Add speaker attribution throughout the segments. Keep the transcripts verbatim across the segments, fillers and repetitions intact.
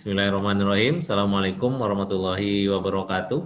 Speaker 1: Bismillahirrahmanirrahim. Assalamualaikum warahmatullahi wabarakatuh.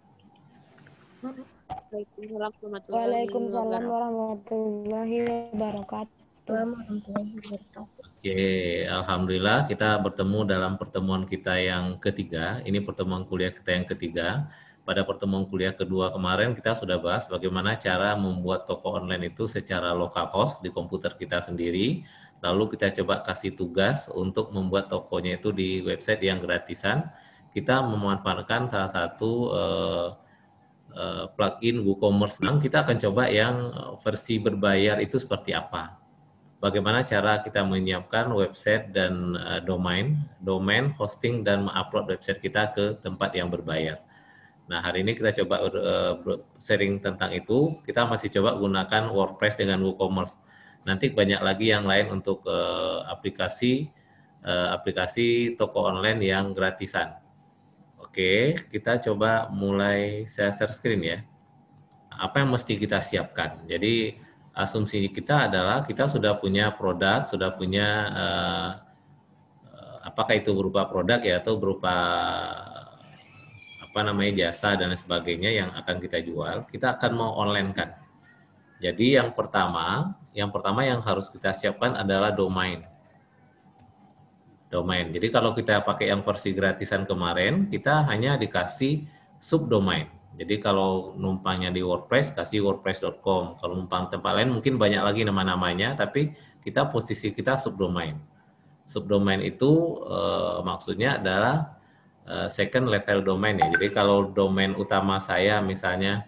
Speaker 2: Waalaikumsalam warahmatullahi wabarakatuh.
Speaker 1: Oke, alhamdulillah kita bertemu dalam pertemuan kita yang ketiga. Ini pertemuan kuliah kita yang ketiga. Pada pertemuan kuliah kedua kemarin kita sudah bahas bagaimana cara membuat toko online itu secara local host di komputer kita sendiri. Lalu kita coba kasih tugas untuk membuat tokonya itu di website yang gratisan. Kita memanfaatkan salah satu uh, uh, plugin WooCommerce. Nah, kita akan coba yang versi berbayar itu seperti apa. Bagaimana cara kita menyiapkan website dan uh, domain, domain, hosting, dan mengupload website kita ke tempat yang berbayar. Nah, hari ini kita coba uh, sharing tentang itu. Kita masih coba gunakan WordPress dengan WooCommerce. Nanti banyak lagi yang lain untuk uh, aplikasi uh, aplikasi toko online yang gratisan. Oke, kita coba mulai saya share screen ya. Apa yang mesti kita siapkan? Jadi asumsi kita adalah kita sudah punya produk, sudah punya uh, apakah itu berupa produk ya atau berupa apa namanya jasa dan sebagainya yang akan kita jual, kita akan mau online kan. Jadi yang pertama, yang pertama yang harus kita siapkan adalah domain. Domain. Jadi kalau kita pakai yang versi gratisan kemarin, kita hanya dikasih subdomain. Jadi kalau numpangnya di WordPress, kasih wordpress dot com. Kalau numpang tempat lain mungkin banyak lagi nama-namanya, tapi kita posisi kita subdomain. Subdomain itu eh, maksudnya adalah eh, second level domain ya. Jadi kalau domain utama saya misalnya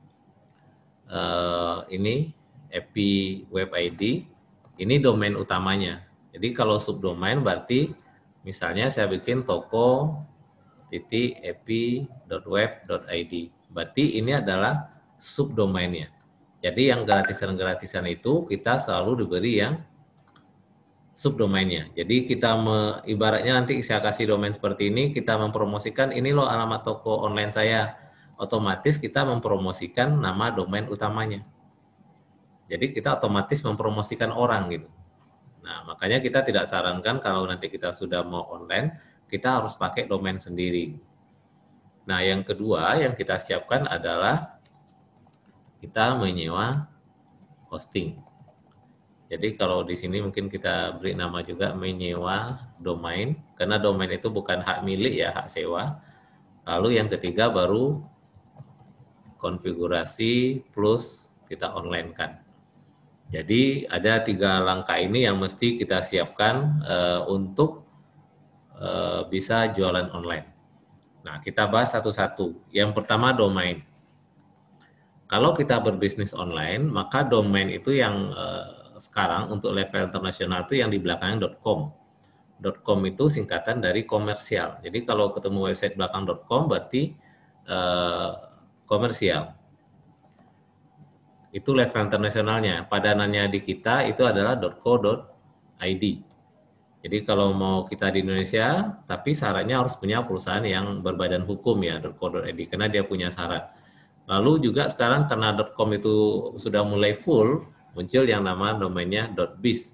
Speaker 1: eh, ini epi web I D, ini domain utamanya. Jadi kalau subdomain berarti misalnya saya bikin toko titik epi dot web dot I D. Berarti ini adalah subdomainnya. Jadi yang gratisan-gratisan itu kita selalu diberi yang subdomainnya. Jadi kita me, ibaratnya nanti saya kasih domain seperti ini, kita mempromosikan ini loh alamat toko online saya. Otomatis kita mempromosikan nama domain utamanya. Jadi kita otomatis mempromosikan orang gitu. Nah, makanya kita tidak sarankan kalau nanti kita sudah mau online, kita harus pakai domain sendiri. Nah, yang kedua yang kita siapkan adalah kita menyewa hosting. Jadi kalau di sini mungkin kita beri nama juga menyewa domain, karena domain itu bukan hak milik ya, hak sewa. Lalu yang ketiga baru konfigurasi plus kita online kan. Jadi ada tiga langkah ini yang mesti kita siapkan uh, untuk uh, bisa jualan online. Nah, kita bahas satu-satu. Yang pertama domain. Kalau kita berbisnis online, maka domain itu yang uh, sekarang untuk level internasional itu yang di belakangnya .com. .com itu singkatan dari komersial. Jadi kalau ketemu website belakang .com berarti uh, komersial. Itu level internasionalnya. Padanannya di kita itu adalah .co dot I D. Jadi kalau mau kita di Indonesia, tapi syaratnya harus punya perusahaan yang berbadan hukum ya, .co dot I D, karena dia punya syarat. Lalu juga sekarang karena .com itu sudah mulai full, muncul yang nama domainnya .biz.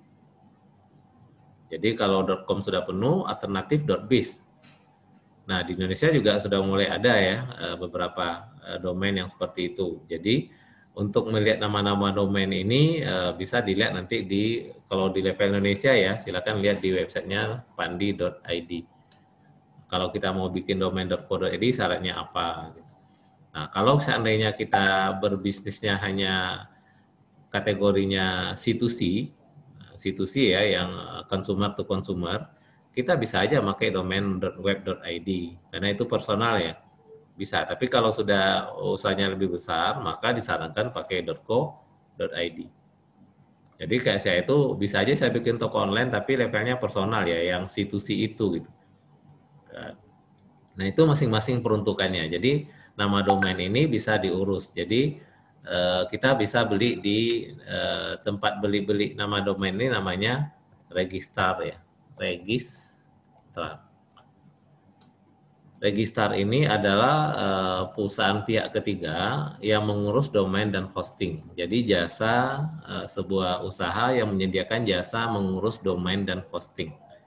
Speaker 1: Jadi kalau .com sudah penuh, alternatif .biz. Nah di Indonesia juga sudah mulai ada ya beberapa domain yang seperti itu. Jadi untuk melihat nama-nama domain ini uh, bisa dilihat nanti di kalau di level Indonesia ya, silakan lihat di websitenya pandi dot I D. Kalau kita mau bikin domain .co dot I D syaratnya apa? Nah, kalau seandainya kita berbisnisnya hanya kategorinya C to C, C to C ya, yang consumer to consumer, kita bisa aja pakai domain .web dot I D karena itu personal ya. Bisa, tapi kalau sudah usahanya lebih besar, maka disarankan pakai .co dot I D. Jadi kayak saya itu bisa aja saya bikin toko online, tapi levelnya personal ya, yang C to C itu gitu. Nah itu masing-masing peruntukannya. Jadi nama domain ini bisa diurus. Jadi kita bisa beli di tempat beli-beli nama domain ini namanya Registrar ya, Registrar. Registrar ini adalah uh, perusahaan pihak ketiga yang mengurus domain dan hosting. Jadi jasa uh, sebuah usaha yang menyediakan jasa mengurus domain dan hosting.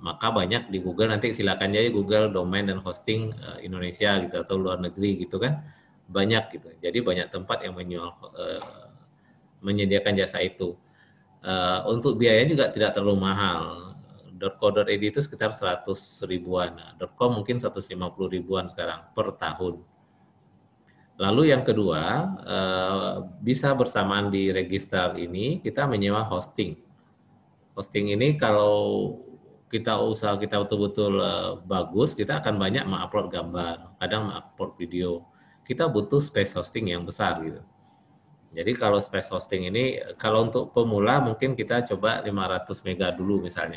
Speaker 1: maka banyak di Google, nanti silakan aja Google domain dan hosting uh, Indonesia gitu atau luar negeri gitu kan, banyak gitu. Jadi banyak tempat yang menjual uh, menyediakan jasa itu. Uh, untuk biaya juga tidak terlalu mahal. .co.id itu sekitar seratus ribuan, nah, .com mungkin seratus lima puluh ribuan sekarang per tahun. Lalu yang kedua, uh, bisa bersamaan di register ini kita menyewa hosting. Hosting ini kalau kita usaha kita betul-betul uh, bagus, kita akan banyak mengupload gambar, kadang mengupload video. Kita butuh space hosting yang besar gitu. Jadi kalau space hosting ini, kalau untuk pemula mungkin kita coba lima ratus mega dulu misalnya.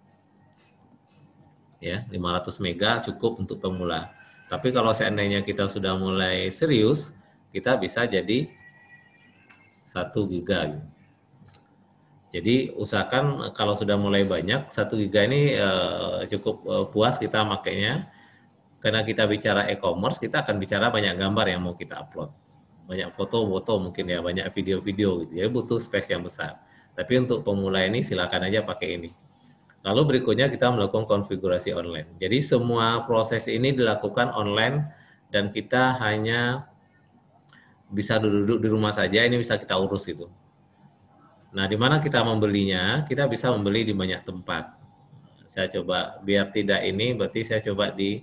Speaker 1: Ya, lima ratus mega cukup untuk pemula. Tapi kalau seandainya kita sudah mulai serius, kita bisa jadi satu giga. Jadi usahakan kalau sudah mulai banyak, satu giga ini uh, cukup uh, puas kita makainya. Karena kita bicara e-commerce, kita akan bicara banyak gambar yang mau kita upload. Banyak foto-foto mungkin ya, banyak video-video gitu. Jadi butuh space yang besar. Tapi untuk pemula ini silakan aja pakai ini. Lalu berikutnya kita melakukan konfigurasi online. Jadi semua proses ini dilakukan online dan kita hanya bisa duduk di rumah saja, ini bisa kita urus itu. Nah, di mana kita membelinya? Kita bisa membeli di banyak tempat. Saya coba biar tidak ini, berarti saya coba di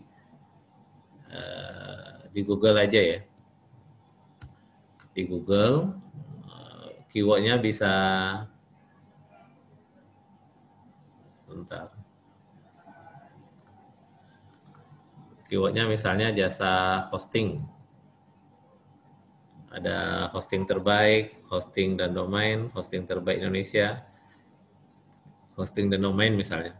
Speaker 1: uh, di Google aja ya. Di Google, keywordnya bisa, bentar, keywordnya misalnya jasa hosting, ada hosting terbaik, hosting dan domain, hosting terbaik Indonesia, hosting dan domain misalnya.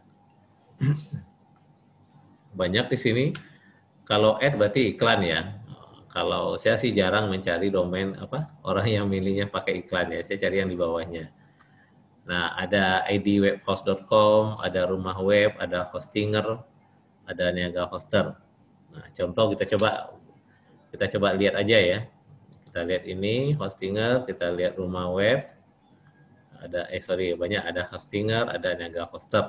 Speaker 1: Banyak di sini. Kalau ad berarti iklan ya. Kalau saya sih jarang mencari domain apa orang yang milihnya pakai iklan ya, saya cari yang di bawahnya. Nah, ada i d webhost dot com, ada rumah web, ada hostinger, ada niaga hoster. Nah, contoh kita coba kita coba lihat aja ya. Kita lihat ini hostinger, kita lihat rumah web, ada eh sorry banyak, ada hostinger, ada niaga hoster.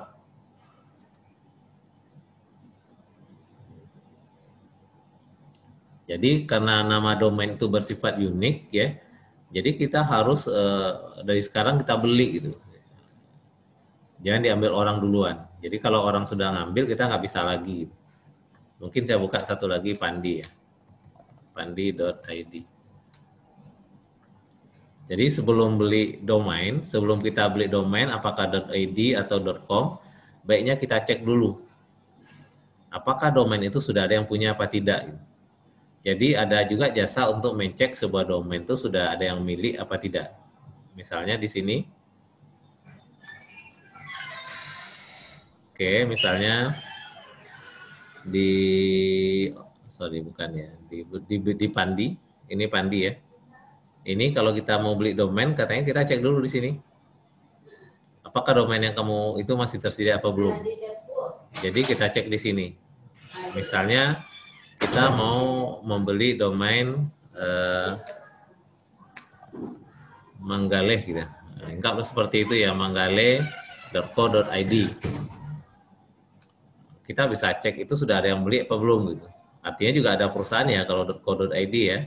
Speaker 1: Jadi karena nama domain itu bersifat unik ya, jadi kita harus uh, dari sekarang kita beli gitu. Jangan diambil orang duluan. Jadi kalau orang sudah ngambil kita nggak bisa lagi. Mungkin saya buka satu lagi Pandi ya, pandi dot i d. Jadi sebelum beli domain, sebelum kita beli domain apakah .id atau .com, baiknya kita cek dulu. Apakah domain itu sudah ada yang punya apa tidak. Jadi ada juga jasa untuk mencek sebuah domain itu sudah ada yang milik apa tidak. Misalnya di sini. Oke, misalnya di sorry bukan ya, di di, di Pandi, ini Pandi ya. Ini kalau kita mau beli domain katanya kita cek dulu di sini. Apakah domain yang kamu itu masih tersedia apa belum? Jadi kita cek di sini. Misalnya kita mau membeli domain eh, Manggale gitu. Nah, enggak seperti itu ya, manggale dot co dot i d. Kita bisa cek itu sudah ada yang beli apa belum gitu. Artinya juga ada perusahaan ya kalau .co dot i d ya.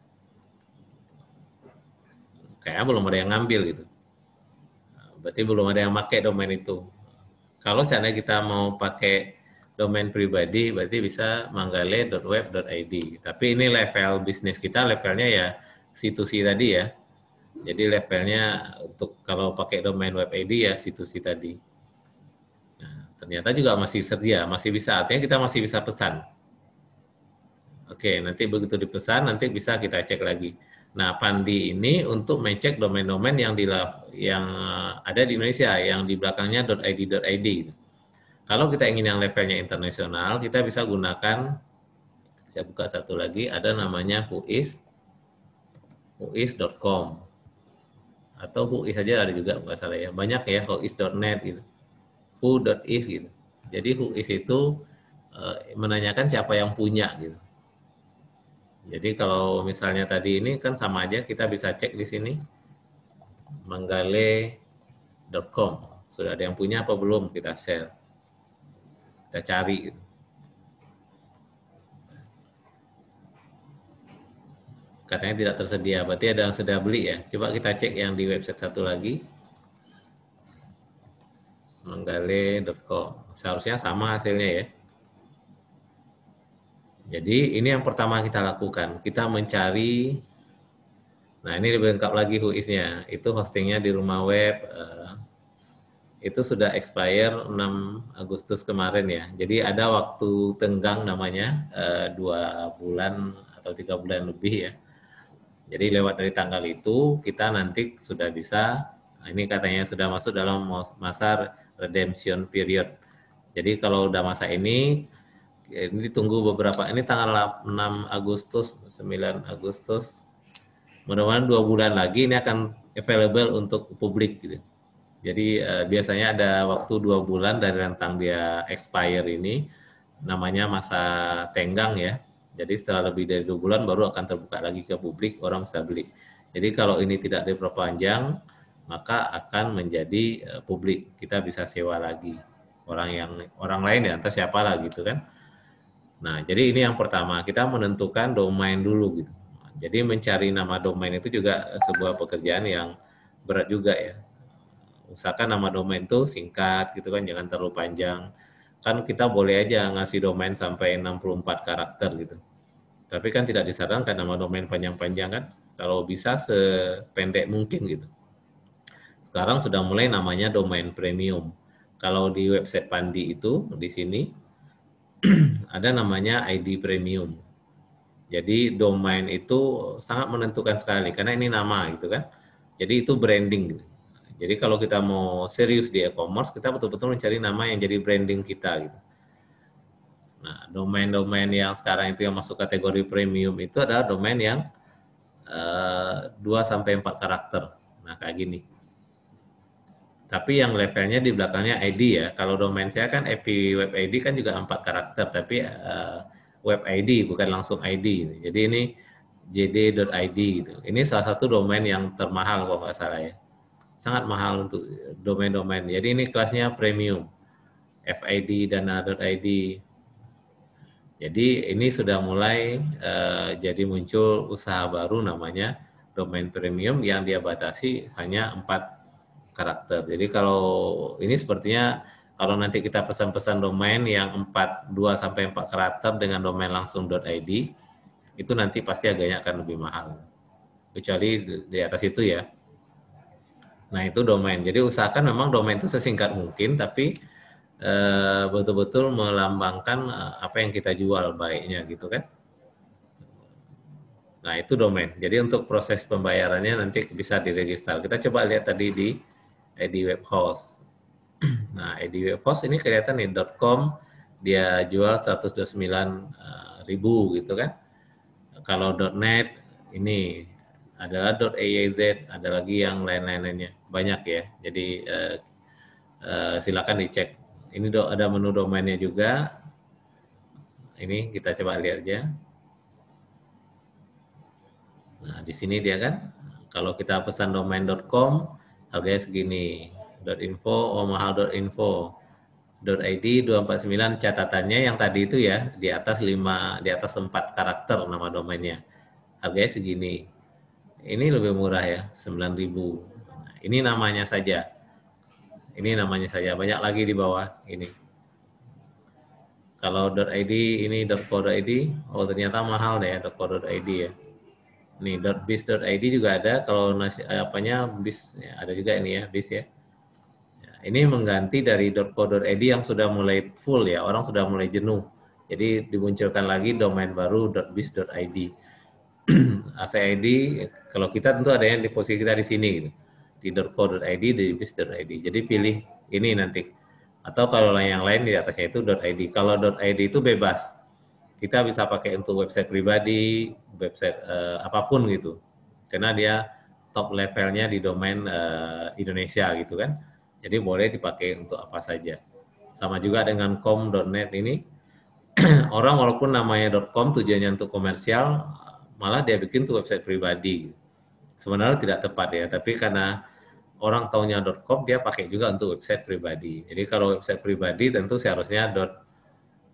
Speaker 1: Kayaknya belum ada yang ngambil gitu. Berarti belum ada yang pakai domain itu. Kalau seandainya kita mau pakai domain pribadi, berarti bisa manggale dot web dot i d. Tapi ini level bisnis kita, levelnya ya C to C tadi ya. Jadi levelnya untuk kalau pakai domain web I D ya C to C tadi. Nah, ternyata juga masih sedia, masih bisa. Artinya kita masih bisa pesan. Oke, nanti begitu dipesan, nanti bisa kita cek lagi. Nah, Pandi ini untuk mengecek domain-domain yang di yang ada di Indonesia, yang di belakangnya .id .id. Kalau kita ingin yang levelnya internasional, kita bisa gunakan, saya buka satu lagi, ada namanya whois, whois dot com. Atau whois saja ada juga, nggak salah ya. Banyak ya, whois dot net gitu. who dot is gitu. Jadi whois itu uh, menanyakan siapa yang punya gitu. Jadi kalau misalnya tadi ini kan sama aja, kita bisa cek di sini manggale dot com. Sudah ada yang punya apa belum, kita share. Kita cari. Katanya tidak tersedia, berarti ada yang sudah beli ya. Coba kita cek yang di website satu lagi. menggale dot com. Seharusnya sama hasilnya ya. Jadi ini yang pertama kita lakukan. Kita mencari, nah ini lebih lengkap lagi who is-nya. Itu hostingnya di rumah web. Uh, itu sudah expire enam Agustus kemarin ya. Jadi ada waktu tenggang namanya, uh, dua bulan atau tiga bulan lebih ya. Jadi lewat dari tanggal itu kita nanti sudah bisa, nah ini katanya sudah masuk dalam masa redemption period. Jadi kalau udah masa ini, ini ditunggu beberapa, ini tanggal enam Agustus, sembilan Agustus, mudah-mudahan dua bulan lagi ini akan available untuk publik gitu. Jadi eh, biasanya ada waktu dua bulan dari rentang dia expire ini, namanya masa tenggang ya. Jadi setelah lebih dari dua bulan baru akan terbuka lagi ke publik, orang bisa beli. Jadi kalau ini tidak diperpanjang, maka akan menjadi uh, publik. Kita bisa sewa lagi orang yang orang lain ya, entah siapa lah gitu kan. Nah, jadi ini yang pertama, kita menentukan domain dulu gitu. Jadi mencari nama domain itu juga sebuah pekerjaan yang berat juga ya. Usahakan nama domain itu singkat gitu kan, jangan terlalu panjang. Kan kita boleh aja ngasih domain sampai enam puluh empat karakter gitu. Tapi kan tidak disarankan nama domain panjang-panjang kan, kalau bisa sependek mungkin gitu. Sekarang sudah mulai namanya domain premium. Kalau di website Pandi itu, di sini, ada namanya I D premium. Jadi domain itu sangat menentukan sekali, karena ini nama gitu kan. Jadi itu branding gitu. Jadi kalau kita mau serius di e-commerce, kita betul-betul mencari nama yang jadi branding kita gitu. Nah, domain-domain yang sekarang itu yang masuk kategori premium itu adalah domain yang uh, dua sampai empat karakter. Nah, kayak gini. Tapi yang levelnya di belakangnya I D ya. Kalau domain saya kan E P Web I D kan juga empat karakter, tapi uh, Web I D bukan langsung I D. Jadi ini j d dot i d gitu. Ini salah satu domain yang termahal kalau nggak salah ya. Sangat mahal untuk domain-domain. Jadi ini kelasnya premium. F I D, dana.id. Jadi ini sudah mulai uh, jadi muncul usaha baru namanya domain premium yang dia batasi hanya empat karakter. Jadi kalau ini sepertinya kalau nanti kita pesan-pesan domain yang empat, dua sampai empat karakter dengan domain langsung .id, itu nanti pasti harganya akan lebih mahal. Kecuali di atas itu ya. Nah itu domain. Jadi usahakan memang domain itu sesingkat mungkin, tapi betul-betul melambangkan apa yang kita jual baiknya gitu kan. Nah itu domain. Jadi untuk proses pembayarannya nanti bisa diregister. Kita coba lihat tadi di I D Web Host. Nah I D Web Host ini kelihatan nih .com dia jual seratus dua puluh sembilan ribu gitu kan. Kalau .net ini adalah .az, ada lagi yang lain-lainnya banyak ya. Jadi eh, eh, silakan dicek. Ini ada menu domainnya juga. Ini kita coba lihat aja. Nah, di sini dia kan. Kalau kita pesan domain .com, harganya segini. .info, oh mahal .info. .id dua empat sembilan catatannya yang tadi itu ya, di atas lima, di atas empat karakter nama domainnya. Harganya segini. Ini lebih murah ya, sembilan ribu. Nah, ini namanya saja. Ini namanya saja, banyak lagi di bawah ini. Kalau .id ini .co.id, oh ternyata mahal deh ya .co.id ya. Nih .biz.id juga ada, kalau nasi, apanya bis ya, ada juga ini ya, bis ya. Ya. Ini mengganti dari .co.id yang sudah mulai full ya, orang sudah mulai jenuh. Jadi dimunculkan lagi domain baru .biz.id. A C I D, kalau kita tentu ada yang di posisi kita di sini gitu. Di .co.id, di biz.id. Jadi pilih ini nanti. Atau kalau yang lain di atasnya itu .id. Kalau .id itu bebas. Kita bisa pakai untuk website pribadi, website eh, apapun gitu. Karena dia top levelnya di domain eh, Indonesia gitu kan. Jadi boleh dipakai untuk apa saja. Sama juga dengan com dot net ini. Orang walaupun namanya .com tujuannya untuk komersial, malah dia bikin tuh website pribadi. Sebenarnya tidak tepat ya, tapi karena orang taunya .com, dia pakai juga untuk website pribadi. Jadi kalau website pribadi tentu seharusnya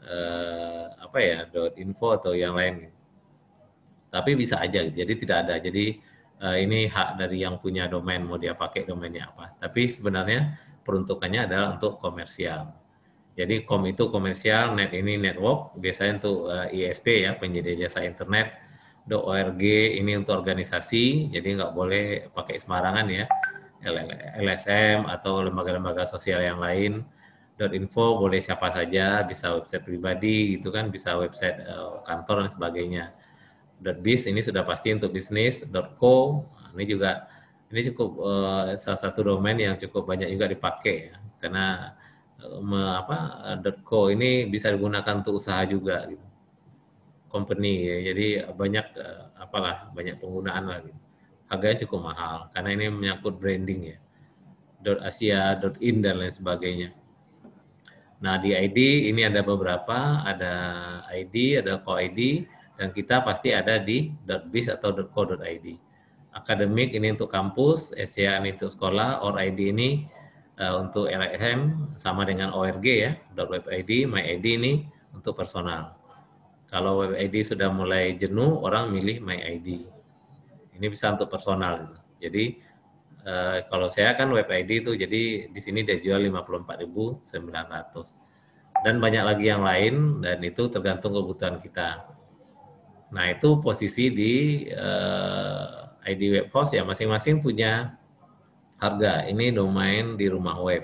Speaker 1: uh, apa ya .info atau yang lain. Tapi bisa aja, jadi tidak ada. Jadi uh, ini hak dari yang punya domain, mau dia pakai domainnya apa. Tapi sebenarnya peruntukannya adalah untuk komersial. Jadi kom itu komersial, net ini network, biasanya untuk uh, I S P ya, penyedia jasa internet, .org ini untuk organisasi, jadi nggak boleh pakai sembarangan ya, L S M atau lembaga-lembaga sosial yang lain. .info boleh siapa saja, bisa website pribadi gitu kan, bisa website uh, kantor dan sebagainya. .biz ini sudah pasti untuk bisnis. .co ini juga ini cukup uh, salah satu domain yang cukup banyak juga dipakai ya, karena uh, me, apa .co ini bisa digunakan untuk usaha juga gitu. Company ya, jadi banyak uh, apalah banyak penggunaan lah gitu. Harganya cukup mahal karena ini menyangkut branding ya. .asia, .in dan lain sebagainya. Nah, di I D ini ada beberapa, ada I D, ada co I D, dan kita pasti ada di .biz atau .co.id. Akademik ini untuk kampus, S C A ini untuk sekolah, or I D ini uh, untuk L S M sama dengan org ya, .webid, myid ini untuk personal. Kalau webid sudah mulai jenuh, orang milih myid. Ini bisa untuk personal. Jadi uh, kalau saya kan webid itu, jadi di sini dia jual lima puluh empat ribu sembilan ratus. Dan banyak lagi yang lain, dan itu tergantung kebutuhan kita. Nah, itu posisi di uh, I D web host ya, masing-masing punya harga. Ini domain di rumah web.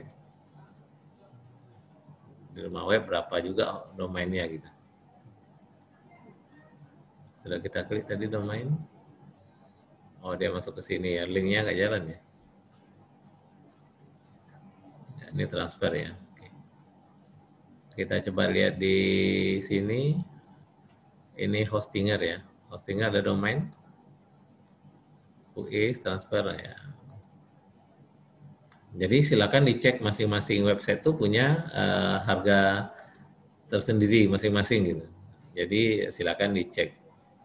Speaker 1: Di rumah web berapa juga domainnya gitu. Sudah kita klik tadi domain. Oh, dia masuk ke sini ya, linknya nggak jalan ya. Ya, ini transfer ya. Oke. Kita coba lihat di sini. Ini hostinger ya, hostinger ada domain, U I S transfer ya. Jadi silakan dicek masing-masing website itu punya uh, harga tersendiri masing-masing gitu. Jadi silakan dicek.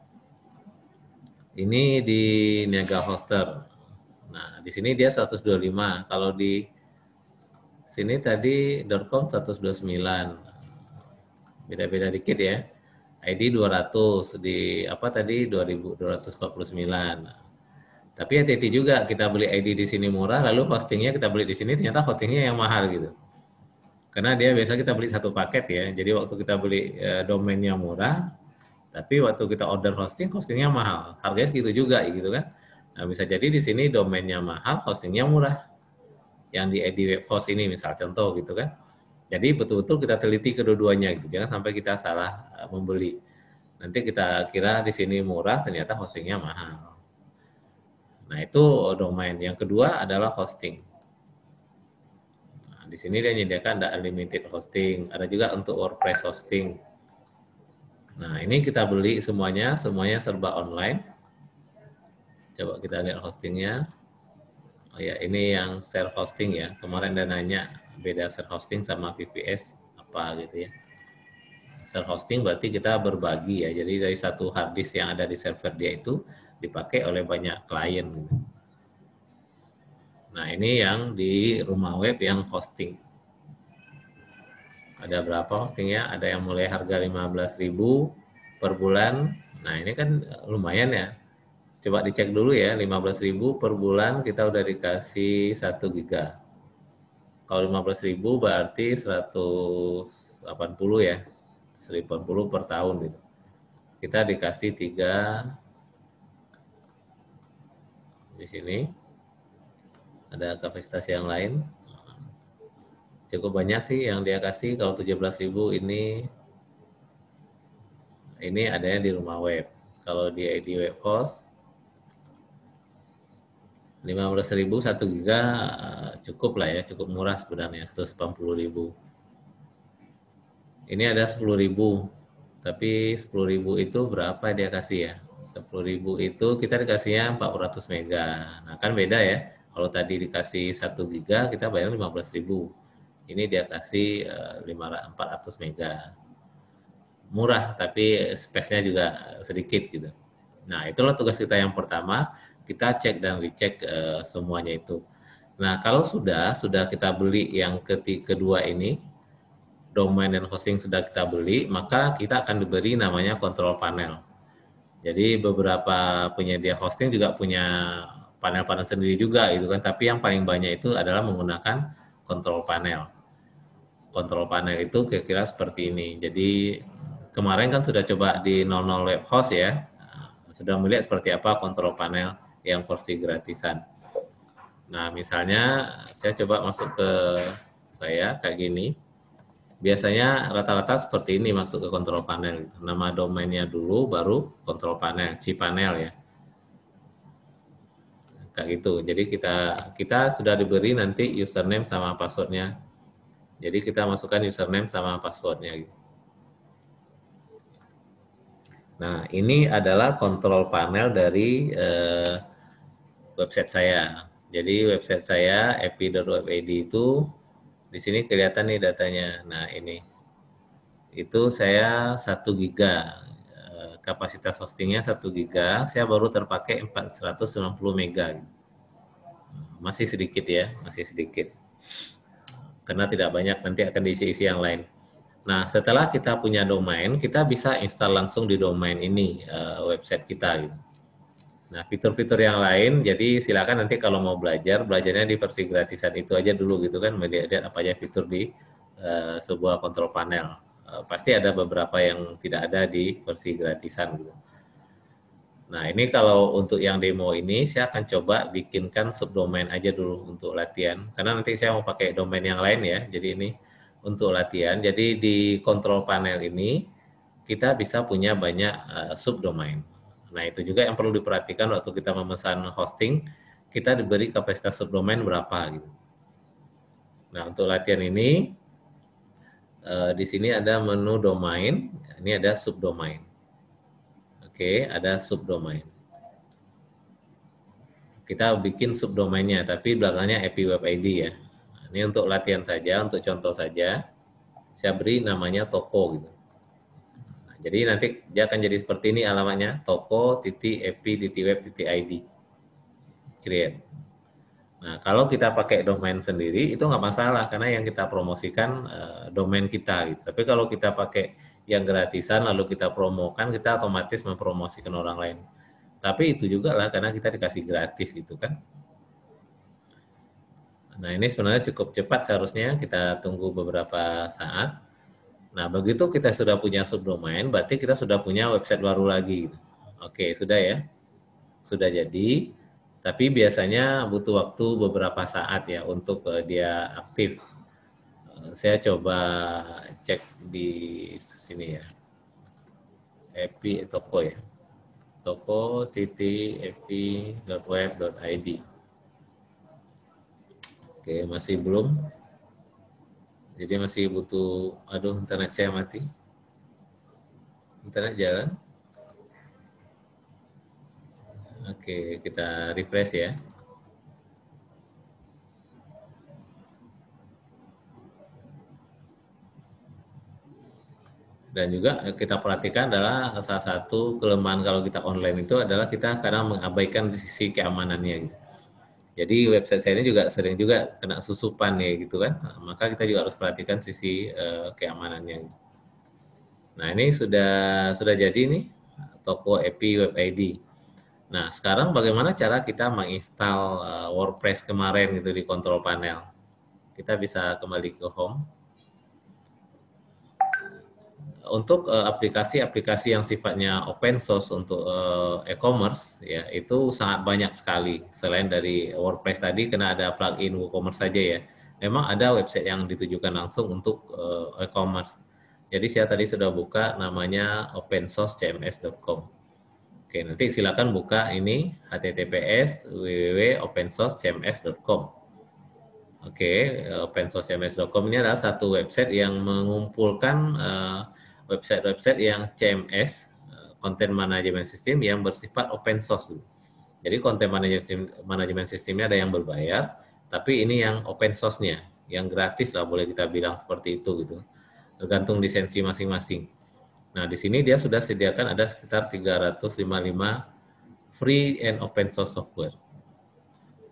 Speaker 1: Ini di Niaga Hoster. Nah, di sini dia seratus dua puluh lima. Kalau di sini tadi .com seratus dua puluh sembilan. Beda-beda dikit ya. I D dua ratus, di apa tadi dua ribu dua ratus empat puluh sembilan. Tapi hati-hati juga, kita beli I D di sini murah, lalu hostingnya kita beli di sini ternyata hostingnya yang mahal gitu. Karena dia biasa kita beli satu paket ya, jadi waktu kita beli e, domainnya murah, tapi waktu kita order hosting, hostingnya mahal. Harganya segitu juga gitu kan. Nah, bisa jadi di sini domainnya mahal, hostingnya murah. Yang di I D web host ini misal contoh gitu kan. Jadi betul-betul kita teliti kedua-duanya gitu, jangan sampai kita salah membeli. Nanti kita kira di sini murah, ternyata hostingnya mahal. Nah, itu domain. Yang kedua adalah hosting. Nah, di sini dia menyediakan ada unlimited hosting, ada juga untuk WordPress hosting. Nah, ini kita beli semuanya, semuanya serba online. Coba kita lihat hostingnya. Oh ya, ini yang share hosting ya. Kemarin dia nanya beda share hosting sama V P S apa gitu ya. Share hosting berarti kita berbagi ya. Jadi dari satu hard disk yang ada di server dia itu dipakai oleh banyak klien gitu. Nah, ini yang di rumah web yang hosting. Ada berapa hostingnya? Ada yang mulai harga lima belas ribu per bulan. Nah, ini kan lumayan ya. Coba dicek dulu ya, lima belas ribu per bulan kita udah dikasih satu giga. Kalau lima belas ribu berarti seratus delapan puluh ya, seratus delapan puluh per tahun gitu. Kita dikasih tiga di sini. Ada kapasitas yang lain. Cukup banyak sih yang dia kasih. Kalau tujuh belas ribu ini ini adanya di rumah web. Kalau di I D web host lima belas ribu satu giga cukup lah ya, cukup murah sebenarnya, seratus delapan puluh ribu. Ini ada sepuluh ribu, tapi sepuluh ribu itu berapa dia kasih ya? sepuluh ribu itu kita dikasihnya empat ratus mega. Nah, kan beda ya. Kalau tadi dikasih satu giga, kita bayar lima belas ribu. Ini dia kasih empat ratus mega. Murah, tapi space-nya juga sedikit gitu. Nah, itulah tugas kita yang pertama. Kita cek dan recheck uh, semuanya itu. Nah, kalau sudah sudah kita beli yang ketiga, kedua ini, domain dan hosting sudah kita beli, maka kita akan diberi namanya control panel. Jadi beberapa penyedia hosting juga punya panel-panel sendiri juga gitu kan, tapi yang paling banyak itu adalah menggunakan control panel. Control panel itu kira-kira seperti ini. Jadi kemarin kan sudah coba di nol nol web host ya, sudah melihat seperti apa control panel yang versi gratisan. Nah, misalnya saya coba masuk ke saya kayak gini. Biasanya rata-rata seperti ini masuk ke control panel. Nama domainnya dulu, baru control panel, cPanel ya. Kayak gitu. Jadi kita kita sudah diberi nanti username sama passwordnya. Jadi kita masukkan username sama passwordnya. Nah, ini adalah control panel dari eh, website saya. Jadi website saya epi dot web dot i d itu di sini kelihatan nih datanya. Nah, ini. Itu saya satu giga. Kapasitas hostingnya satu giga, saya baru terpakai empat ratus sembilan puluh mega. Masih sedikit ya, masih sedikit. Karena tidak banyak, nanti akan diisi-isi yang lain. Nah, setelah kita punya domain, kita bisa install langsung di domain ini, website kita. Nah, fitur-fitur yang lain, jadi silakan nanti kalau mau belajar, belajarnya di versi gratisan itu aja dulu gitu kan, melihat apa aja fitur di uh, sebuah control panel. Uh, pasti ada beberapa yang tidak ada di versi gratisan gitu. Nah, ini kalau untuk yang demo ini, saya akan coba bikinkan subdomain aja dulu untuk latihan, karena nanti saya mau pakai domain yang lain ya, jadi ini untuk latihan. Jadi di control panel ini, kita bisa punya banyak uh, subdomain. Nah, itu juga yang perlu diperhatikan waktu kita memesan hosting, kita diberi kapasitas subdomain berapa gitu. Nah, untuk latihan ini eh, di sini ada menu domain, ini ada subdomain. Oke, ada subdomain. Kita bikin subdomainnya, tapi belakangnya epi web dot i d ya. Nah, ini untuk latihan saja, untuk contoh saja. Saya beri namanya toko gitu. Jadi nanti dia akan jadi seperti ini alamatnya, toko titik epi titik web titik i d. Create. Nah, kalau kita pakai domain sendiri itu nggak masalah karena yang kita promosikan uh, domain kita gitu. Tapi kalau kita pakai yang gratisan lalu kita promokan, kita otomatis mempromosikan orang lain. Tapi itu juga lah karena kita dikasih gratis gitu kan. Nah, ini sebenarnya cukup cepat seharusnya, kita tunggu beberapa saat. Nah, begitu kita sudah punya subdomain, berarti kita sudah punya website baru lagi. Oke, sudah ya. Sudah jadi, tapi biasanya butuh waktu beberapa saat ya untuk dia aktif. Saya coba cek di sini ya. Epi toko ya. Toko titik epi dot web dot i d. Oke, masih belum. Jadi masih butuh, aduh internet saya mati. Internet jalan. Oke, kita refresh ya. Dan juga kita perhatikan adalah salah satu kelemahan kalau kita online itu adalah kita kadang mengabaikan sisi keamanannya. Jadi website saya ini juga sering juga kena susupan ya gitu kan. Nah, maka kita juga harus perhatikan sisi uh, keamanannya. Nah, ini sudah sudah jadi nih toko epi web dot i d. Nah, sekarang bagaimana cara kita menginstal uh, WordPress kemarin gitu di control panel? Kita bisa kembali ke home. Untuk aplikasi-aplikasi uh, yang sifatnya open source untuk uh, e-commerce ya itu sangat banyak sekali. Selain dari WordPress tadi karena ada plugin WooCommerce saja ya. Memang ada website yang ditujukan langsung untuk uh, e-commerce. Jadi saya tadi sudah buka namanya open source c m s dot com. Oke, nanti silakan buka ini h t t p s w w w titik open source c m s dot com. Oke, open source c m s dot com ini adalah satu website yang mengumpulkan uh, website-website yang C M S, Content Management System yang bersifat open source. Jadi Content Management Systemnya ada yang berbayar, tapi ini yang open source-nya, yang gratis lah boleh kita bilang seperti itu gitu. Tergantung lisensi masing-masing. Nah, di sini dia sudah sediakan ada sekitar tiga ratus lima puluh lima free and open source software.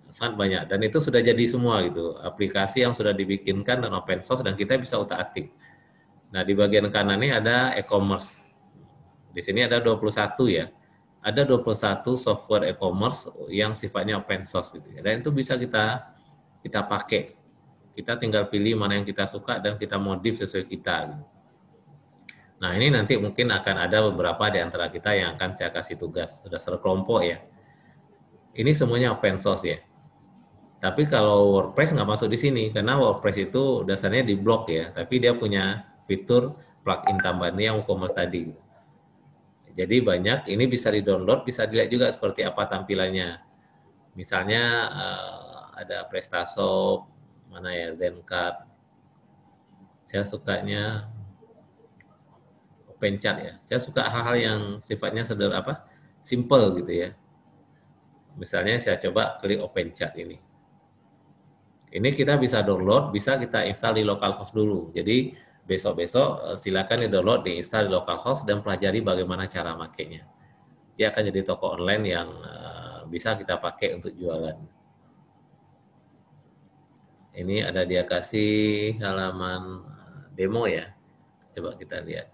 Speaker 1: sangat banyak, dan itu sudah jadi semua gitu, aplikasi yang sudah dibikinkan dan open source dan kita bisa utak-atik. Nah, di bagian kanan ini ada e-commerce. Di sini ada dua puluh satu ya. Ada dua puluh satu software e-commerce yang sifatnya open source gitu ya. Dan itu bisa kita kita pakai. Kita tinggal pilih mana yang kita suka dan kita modif sesuai kita gitu. Nah, ini nanti mungkin akan ada beberapa di antara kita yang akan saya kasih tugas. Sudah sekelompok ya. Ini semuanya open source ya. Tapi kalau WordPress nggak masuk di sini, karena WordPress itu dasarnya di blog ya, tapi dia punya fitur plugin tambahannya yang WooCommerce tadi. Jadi banyak, ini bisa di-download, bisa dilihat juga seperti apa tampilannya. Misalnya uh, ada PrestaShop, mana ya, Zencastr. Saya sukanya OpenChart ya. Saya suka hal-hal yang sifatnya sederhana, apa, simple gitu ya. Misalnya saya coba klik OpenChart ini. Ini kita bisa download, bisa kita install di localhost dulu. Jadi besok-besok silakan di-download, di-install di localhost dan pelajari bagaimana cara makainya. Dia akan jadi toko online yang bisa kita pakai untuk jualan. Ini ada dia kasih halaman demo ya. Coba kita lihat.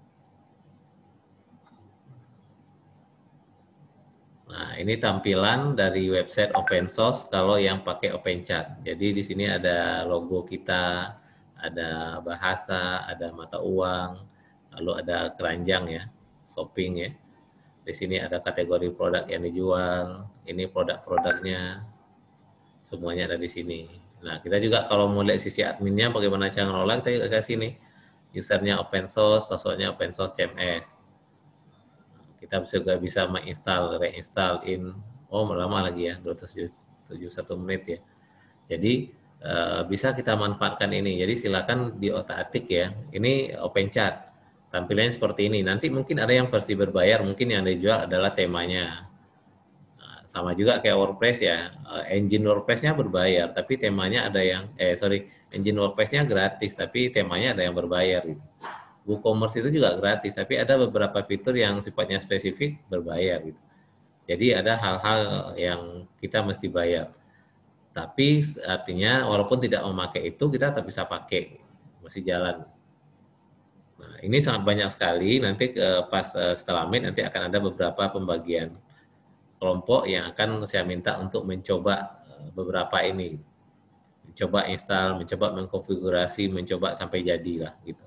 Speaker 1: Nah, ini tampilan dari website open source kalau yang pakai OpenChart. Jadi di sini ada logo kita, ada bahasa, ada mata uang, lalu ada keranjang ya, shopping ya. Di sini ada kategori produk yang dijual, ini produk-produknya, semuanya ada di sini. Nah, kita juga kalau mau lihat sisi adminnya, bagaimana cara ngelola, kita juga kasih nih, usernya open source, passwordnya open source C M S. Kita juga bisa menginstall, reinstall in, oh lama lagi ya, dua ratus tujuh puluh satu menit ya. Jadi uh, bisa kita manfaatkan ini. Jadi silakan diotak-atik ya. Ini OpenChart. Tampilannya seperti ini. Nanti mungkin ada yang versi berbayar, mungkin yang dijual adalah temanya. Nah, sama juga kayak WordPress ya. Uh, engine WordPress-nya berbayar, tapi temanya ada yang, eh sorry, engine WordPress-nya gratis, tapi temanya ada yang berbayar gitu. WooCommerce itu juga gratis, tapi ada beberapa fitur yang sifatnya spesifik berbayar gitu. Jadi ada hal-hal yang kita mesti bayar. Tapi artinya walaupun tidak memakai itu, kita tetap bisa pakai, masih jalan. Nah, ini sangat banyak sekali, nanti pas setelah Meet nanti akan ada beberapa pembagian kelompok yang akan saya minta untuk mencoba beberapa ini. Mencoba install, mencoba mengkonfigurasi, mencoba sampai jadi lah gitu.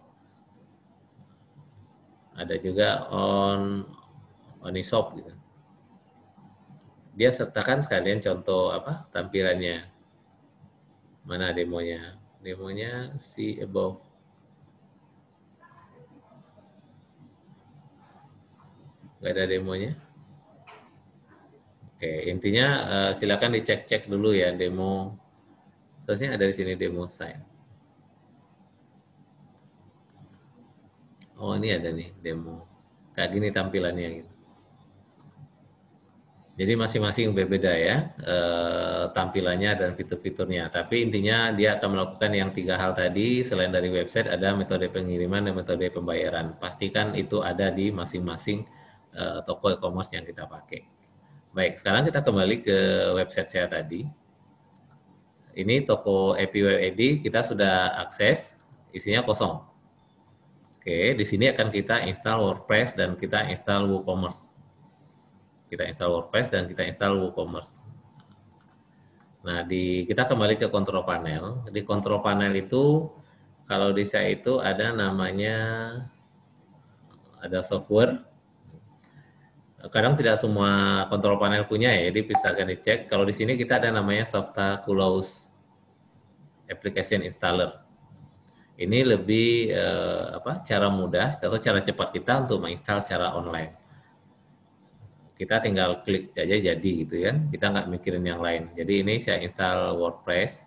Speaker 1: Ada juga on Onishop gitu. Dia sertakan sekalian contoh apa tampilannya. Mana demonya? Demonya si above. Gak ada demonya. Oke, intinya uh, silakan dicek-cek dulu ya demo. Seharusnya ada di sini demo site. Oh, ini ada nih demo. Kayak gini tampilannya gitu. Jadi masing-masing berbeda ya eh, tampilannya dan fitur-fiturnya. Tapi intinya dia akan melakukan yang tiga hal tadi. Selain dari website ada metode pengiriman dan metode pembayaran. Pastikan itu ada di masing-masing eh, toko e-commerce yang kita pakai. Baik, sekarang kita kembali ke website saya tadi. Ini toko E P W I D kita sudah akses, isinya kosong. Oke, di sini akan kita install WordPress dan kita install WooCommerce. Kita install WordPress dan kita install WooCommerce. Nah, di kita kembali ke control panel. Di control panel itu, kalau di saya itu ada namanya, ada software. Kadang tidak semua control panel punya ya, jadi bisa akan dicek. Kalau di sini kita ada namanya Softaculous Application Installer. Ini lebih eh, apa cara mudah atau cara cepat kita untuk menginstal secara online. Kita tinggal klik aja jadi gitu kan, kita nggak mikirin yang lain. Jadi ini saya install WordPress.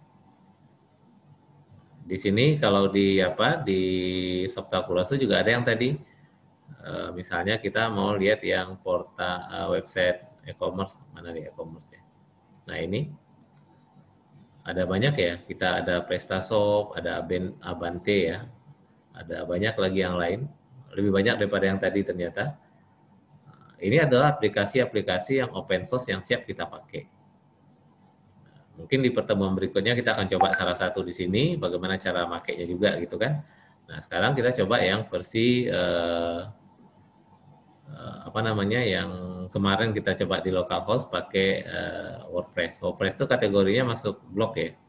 Speaker 1: Di sini kalau di apa di Softaculous itu juga ada yang tadi, eh, misalnya kita mau lihat yang portal eh, website e-commerce, mana nih e-commerce ya. Nah ini. Ada banyak ya, kita ada PrestaShop, ada Abante ya, ada banyak lagi yang lain, lebih banyak daripada yang tadi ternyata. Ini adalah aplikasi-aplikasi yang open source yang siap kita pakai. Mungkin di pertemuan berikutnya kita akan coba salah satu di sini, bagaimana cara makainya juga gitu kan. Nah, sekarang kita coba yang versi eh, eh, apa namanya yang kemarin kita coba di localhost pakai eh, WordPress. WordPress itu kategorinya masuk blog ya.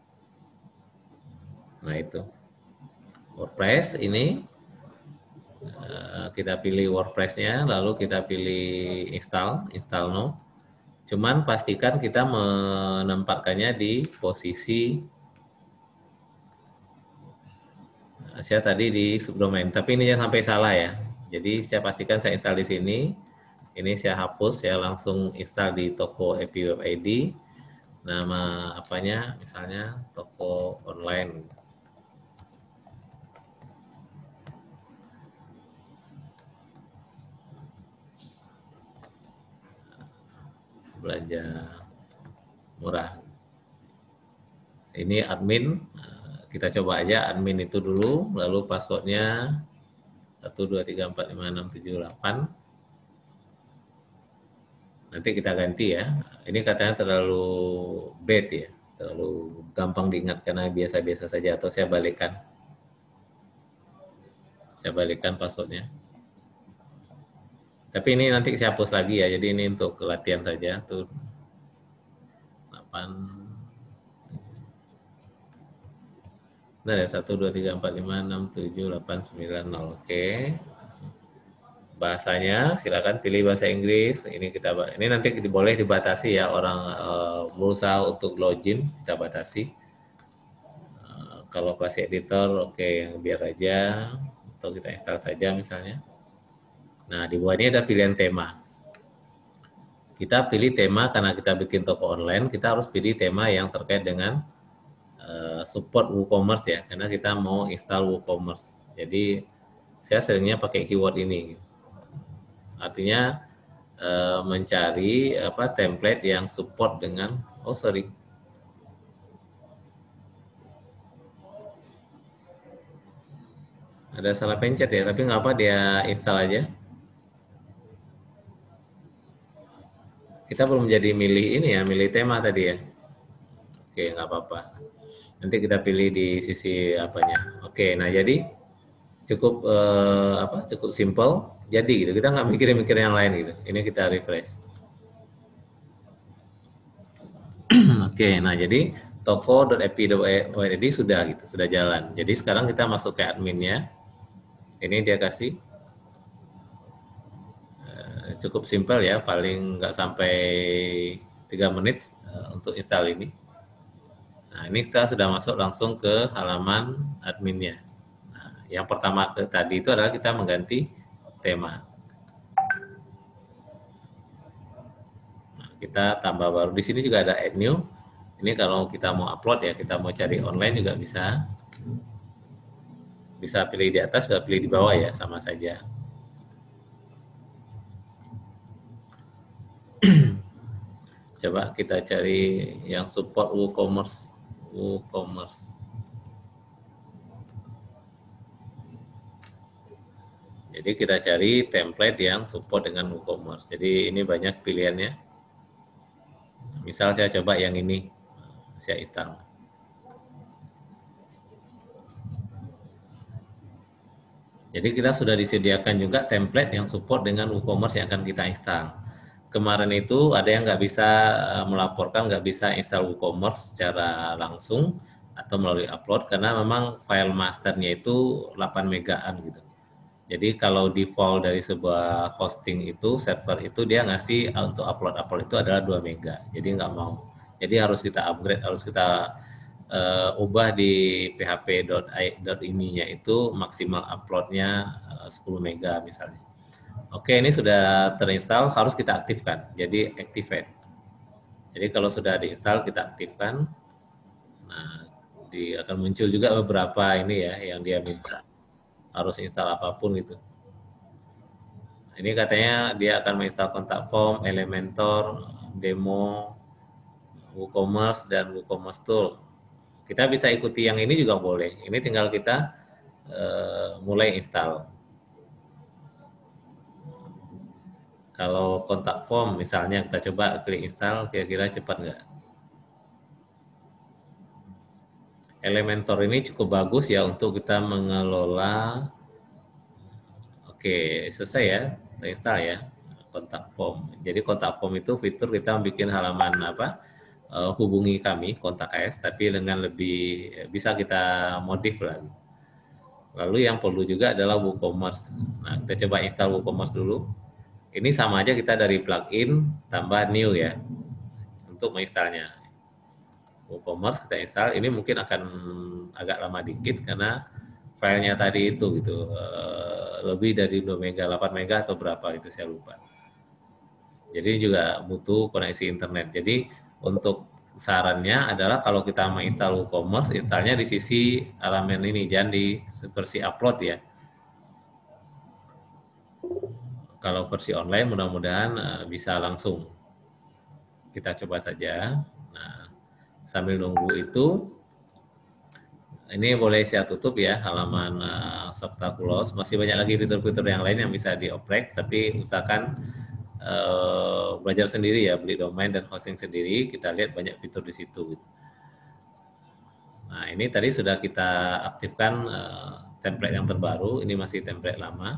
Speaker 1: Nah, itu. WordPress ini eh, kita pilih WordPress-nya, lalu kita pilih install, install now. Cuman pastikan kita menempatkannya di posisi saya tadi di subdomain, tapi ini jangan sampai salah ya. Jadi saya pastikan saya install di sini. Ini saya hapus, saya langsung install di toko Epi Web I D. Nama apanya? Misalnya toko online. Belanja murah. Ini admin, kita coba aja admin itu dulu, lalu passwordnya satu dua tiga empat lima enam tujuh delapan. Nanti kita ganti ya. Ini katanya terlalu bad ya, terlalu gampang diingat karena biasa-biasa saja, atau saya balikkan. Saya balikkan passwordnya. Tapi ini nanti saya hapus lagi ya, jadi ini untuk latihan saja. Tuh delapan. Nah, ya, satu, dua, tiga, empat, lima, enam, tujuh, delapan, sembilan, nol. Oke. Bahasanya silakan pilih bahasa Inggris. Ini kita ini nanti boleh dibatasi ya, orang uh, berusaha untuk login kita batasi. Uh, kalau kasih editor oke okay, biar aja, atau kita install saja misalnya. Nah, di bawah ini ada pilihan tema. Kita pilih tema karena kita bikin toko online, kita harus pilih tema yang terkait dengan uh, support WooCommerce ya, karena kita mau install WooCommerce. Jadi saya seringnya pakai keyword ini. Artinya uh, mencari apa template yang support dengan oh sorry ada salah pencet ya, tapi nggak apa, dia install aja. Kita belum jadi milih ini ya, milih tema tadi ya. Oke, nggak apa-apa. Nanti kita pilih di sisi apanya. Oke, nah jadi cukup eh, apa? Cukup simple. Jadi gitu, kita nggak mikirin-mikir yang lain gitu. Ini kita refresh. Oke, nah jadi toko.epi.id sudah gitu, sudah jalan. Jadi sekarang kita masuk ke adminnya. Ini dia kasih eh, cukup simple ya, paling nggak sampai tiga menit eh, untuk install ini. Nah, ini kita sudah masuk langsung ke halaman adminnya. Nah, yang pertama ke tadi itu adalah kita mengganti tema. Nah, kita tambah baru. Di sini juga ada add new. Ini kalau kita mau upload ya, kita mau cari online juga bisa. Bisa pilih di atas, bisa pilih di bawah ya, sama saja. Coba kita cari yang support WooCommerce. WooCommerce. Jadi kita cari template yang support dengan WooCommerce. Jadi ini banyak pilihannya. Misal saya coba yang ini, saya install. Jadi kita sudah disediakan juga template yang support dengan WooCommerce yang akan kita install. Kemarin itu ada yang nggak bisa melaporkan, nggak bisa install WooCommerce secara langsung atau melalui upload karena memang file masternya itu delapan megaan gitu. Jadi kalau default dari sebuah hosting itu, server itu dia ngasih untuk upload-upload itu adalah dua mega. Jadi nggak mau. Jadi harus kita upgrade, harus kita uh, ubah di p h p dot i n-nya itu maksimal uploadnya uh, sepuluh mega misalnya. Oke, ini sudah terinstall, harus kita aktifkan. Jadi activate. Jadi kalau sudah diinstal kita aktifkan. Nah, di, akan muncul juga beberapa ini ya yang dia minta. Harus install apapun gitu. Ini katanya dia akan menginstal kontak form, Elementor, demo, WooCommerce dan WooCommerce Tool. Kita bisa ikuti yang ini juga boleh. Ini tinggal kita uh, mulai install. Kalau kontak form misalnya kita coba klik install, kira-kira cepat nggak? Elementor ini cukup bagus ya untuk kita mengelola. Oke, selesai ya, terinstall ya, kontak form. Jadi kontak form itu fitur kita bikin halaman apa, uh, hubungi kami, kontak us, tapi dengan lebih bisa kita modif lagi. Lalu yang perlu juga adalah WooCommerce. Nah, kita coba install WooCommerce dulu. Ini sama aja kita dari plugin tambah new ya, untuk menginstalnya. WooCommerce kita install, ini mungkin akan agak lama dikit karena filenya tadi itu gitu uh, lebih dari dua mega, delapan mega atau berapa itu saya lupa. Jadi juga butuh koneksi internet. Jadi untuk sarannya adalah kalau kita menginstal WooCommerce, installnya di sisi elemen ini, jangan di versi upload ya. Kalau versi online mudah-mudahan uh, bisa langsung. Kita coba saja. Nah, sambil nunggu itu, ini boleh saya tutup ya halaman uh, Subtakulos. Masih banyak lagi fitur-fitur yang lain yang bisa dioprek, tapi usahakan uh, belajar sendiri ya, beli domain dan hosting sendiri. Kita lihat banyak fitur di situ. Nah, ini tadi sudah kita aktifkan uh, template yang terbaru. Ini masih template lama.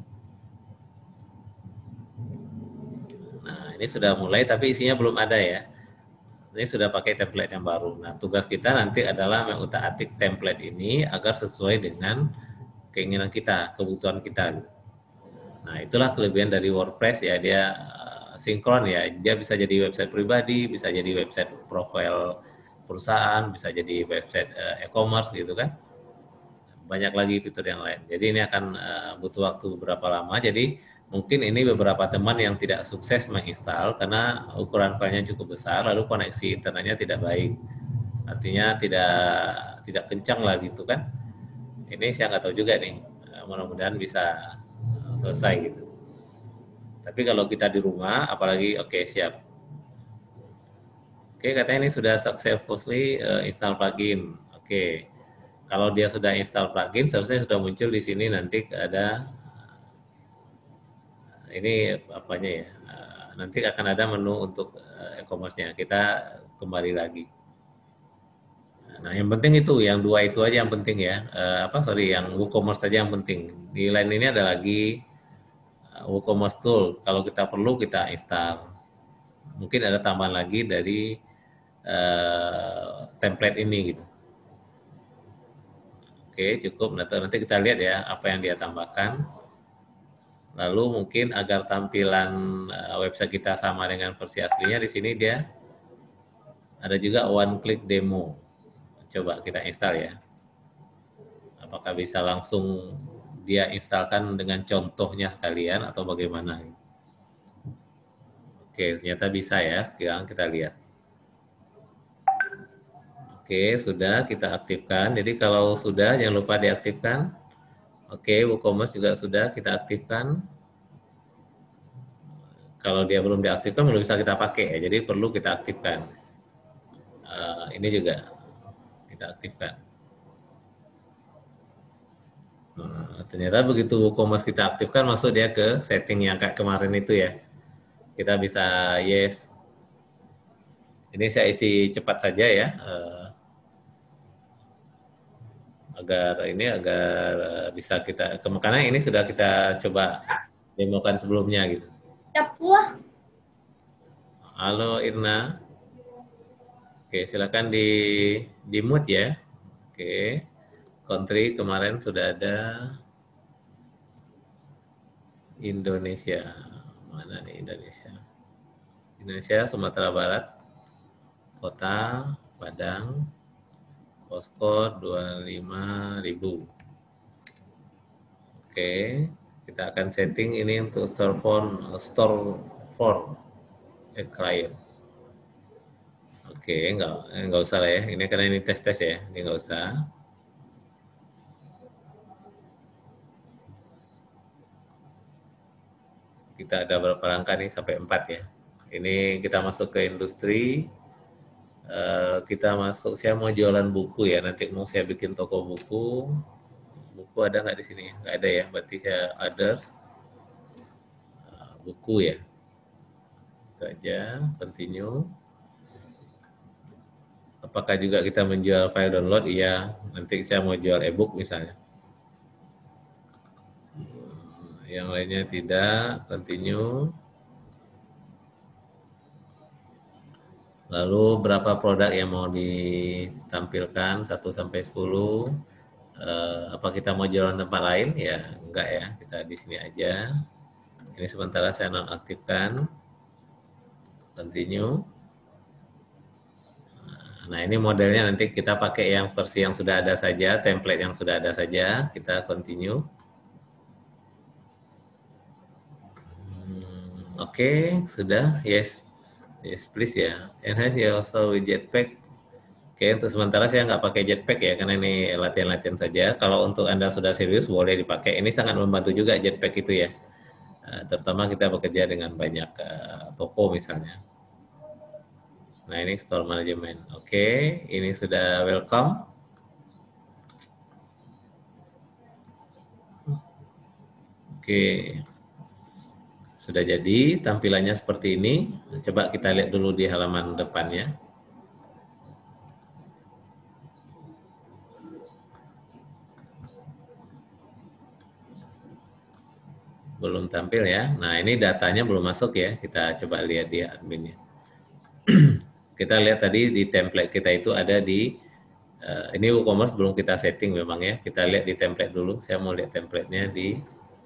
Speaker 1: Nah, ini sudah mulai, tapi isinya belum ada ya. Ini sudah pakai template yang baru. Nah, tugas kita nanti adalah mengutak-atik template ini agar sesuai dengan keinginan kita, kebutuhan kita. Nah, itulah kelebihan dari WordPress ya, dia uh, sinkron ya. Dia bisa jadi website pribadi, bisa jadi website profil perusahaan, bisa jadi website uh, e-commerce gitu kan. Banyak lagi fitur yang lain. Jadi ini akan uh, butuh waktu beberapa lama. Jadi mungkin ini beberapa teman yang tidak sukses menginstal karena ukuran filenya cukup besar, lalu koneksi internetnya tidak baik. Artinya tidak tidak kencang lah gitu kan. Ini saya nggak tahu juga nih. Mudah-mudahan bisa selesai gitu. Tapi kalau kita di rumah, apalagi oke okay, siap. Oke, okay, katanya ini sudah successfully uh, install plugin. Oke. Okay. Kalau dia sudah install plugin, seharusnya sudah muncul di sini nanti ada ini apanya ya, nanti akan ada menu untuk e-commerce-nya. Kita kembali lagi. Nah, yang penting itu, yang dua itu aja yang penting ya. Apa sorry, yang WooCommerce saja yang penting. Di line ini ada lagi WooCommerce Tool. Kalau kita perlu kita install. Mungkin ada tambahan lagi dari uh, template ini gitu. Oke, cukup. Nanti kita lihat ya apa yang dia tambahkan. Lalu mungkin agar tampilan website kita sama dengan versi aslinya, di sini dia ada juga one click demo. Coba kita install ya. Apakah bisa langsung dia instalkan dengan contohnya sekalian atau bagaimana? Oke, ternyata bisa ya. Sekarang kita lihat. Oke, sudah kita aktifkan. Jadi kalau sudah jangan lupa diaktifkan. Oke, WooCommerce juga sudah kita aktifkan. Kalau dia belum diaktifkan, belum bisa kita pakai ya. Jadi perlu kita aktifkan. Uh, ini juga kita aktifkan. Nah, ternyata begitu WooCommerce kita aktifkan, masuk dia ke setting yang kayak kemarin itu ya. Kita bisa yes. Ini saya isi cepat saja ya. Uh, agar ini agar bisa kita, karena ini sudah kita coba demokan sebelumnya gitu. Halo Irna. Oke, silakan di di mute ya. Oke. Country kemarin sudah ada Indonesia. Mana nih Indonesia? Indonesia Sumatera Barat. Kota Padang. Postcode dua puluh lima ribu. Oke, kita akan setting ini untuk store phone, store for a client. Oke, enggak, enggak usah lah ya. Ini karena ini tes-tes ya, ini enggak usah. Kita ada berapa langkah nih? Sampai empat ya. Ini kita masuk ke industri. Uh, kita masuk, saya mau jualan buku ya, nanti mau saya bikin toko buku. Buku ada nggak di sini? Nggak ada ya, berarti saya others. Uh, buku ya. Itu aja, continue. Apakah juga kita menjual file download? Iya, nanti saya mau jual ebook misalnya. Yang lainnya tidak, continue. Lalu berapa produk yang mau ditampilkan, satu sampai sepuluh. Eh, apa kita mau jualan tempat lain? Ya, enggak ya, kita di sini aja. Ini sementara saya nonaktifkan. Continue. Nah, ini modelnya nanti kita pakai yang versi yang sudah ada saja, template yang sudah ada saja. Kita continue. Hmm, Oke, okay, sudah. Yes. Yes, please ya. Enhance your also with Jetpack. Oke, untuk sementara saya nggak pakai Jetpack ya, karena ini latihan-latihan saja. Kalau untuk Anda sudah serius, boleh dipakai. Ini sangat membantu juga Jetpack itu ya. Uh, terutama kita bekerja dengan banyak uh, toko misalnya. Nah, ini store management. Oke, ini sudah welcome. Oke, sudah jadi tampilannya seperti ini. Coba kita lihat dulu di halaman depannya. Belum tampil ya. Nah, ini datanya belum masuk ya. Kita coba lihat di adminnya. Kita lihat tadi di template kita itu ada di uh, ini WooCommerce belum kita setting memang ya. Kita lihat di template dulu. Saya mau lihat templatenya di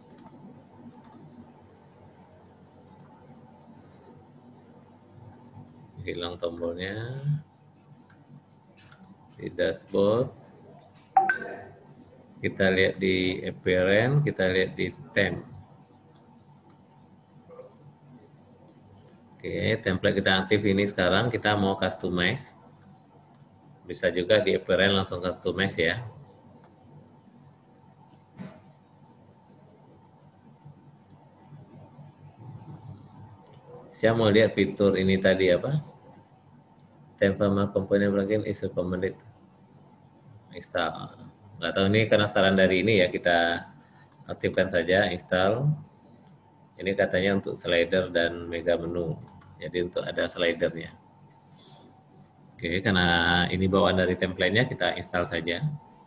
Speaker 1: hilang tombolnya di dashboard. Kita lihat di appearance, kita lihat di temp. Oke, template kita aktif ini sekarang. Kita mau customize. Bisa juga di appearance langsung customize ya. Saya mau lihat fitur ini tadi apa? Template component plugin is recommended. Install. Nggak tahu ini karena saran dari ini ya, kita aktifkan saja install. Ini katanya untuk slider dan mega menu. Jadi untuk ada slidernya. Oke, karena ini bawaan dari template-nya, kita install saja.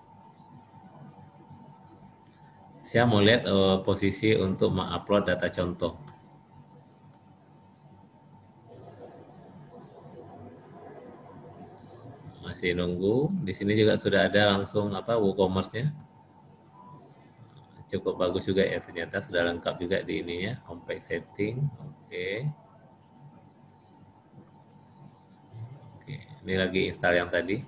Speaker 1: Saya mau lihat uh, posisi untuk mengupload data contoh. Masih nunggu. Di sini juga sudah ada langsung apa WooCommerce-nya. Cukup bagus juga ya, ternyata sudah lengkap juga di ininya, homepage setting. Oke. Oke, ini lagi install yang tadi.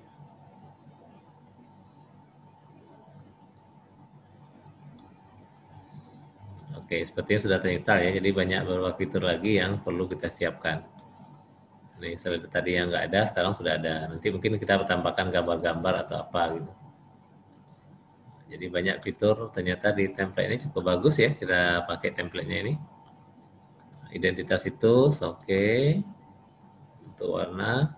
Speaker 1: Oke, sepertinya sudah terinstall ya, jadi banyak beberapa fitur lagi yang perlu kita siapkan. Ini selain tadi yang nggak ada, sekarang sudah ada. Nanti mungkin kita tambahkan gambar-gambar atau apa gitu. Jadi banyak fitur, ternyata di template ini cukup bagus ya, kita pakai template-nya ini. Identitas situs, oke. Okay. Untuk warna.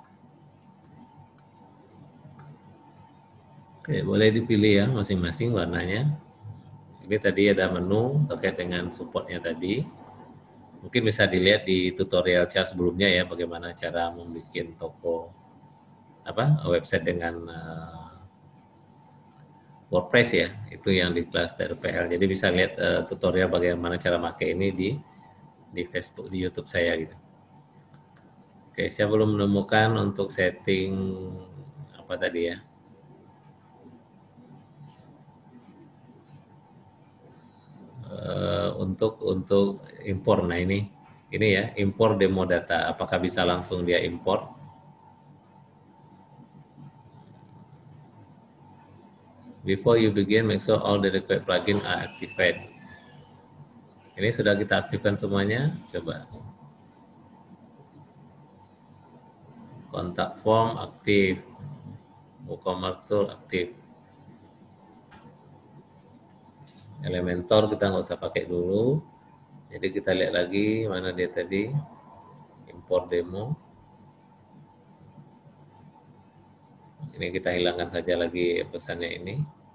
Speaker 1: Oke, okay, boleh dipilih ya masing-masing warnanya. Ini tadi ada menu terkait dengan supportnya tadi. Mungkin bisa dilihat di tutorial saya sebelumnya ya, bagaimana cara membuat toko apa website dengan uh, WordPress ya, itu yang di kelas T R P L. Jadi bisa lihat uh, tutorial bagaimana cara pakai ini di di Facebook, di YouTube saya gitu. Oke, saya belum menemukan untuk setting apa tadi ya. Uh, untuk untuk impor. Nah ini ini ya, impor demo data. Apakah bisa langsung dia impor? Before you begin, make sure all the required plugin are activated. Ini sudah kita aktifkan semuanya. Coba. Kontak form aktif. WooCommerce tool aktif. Elementor kita nggak usah pakai dulu. Jadi kita lihat lagi mana dia tadi. Import demo. Ini kita hilangkan saja lagi pesannya ini.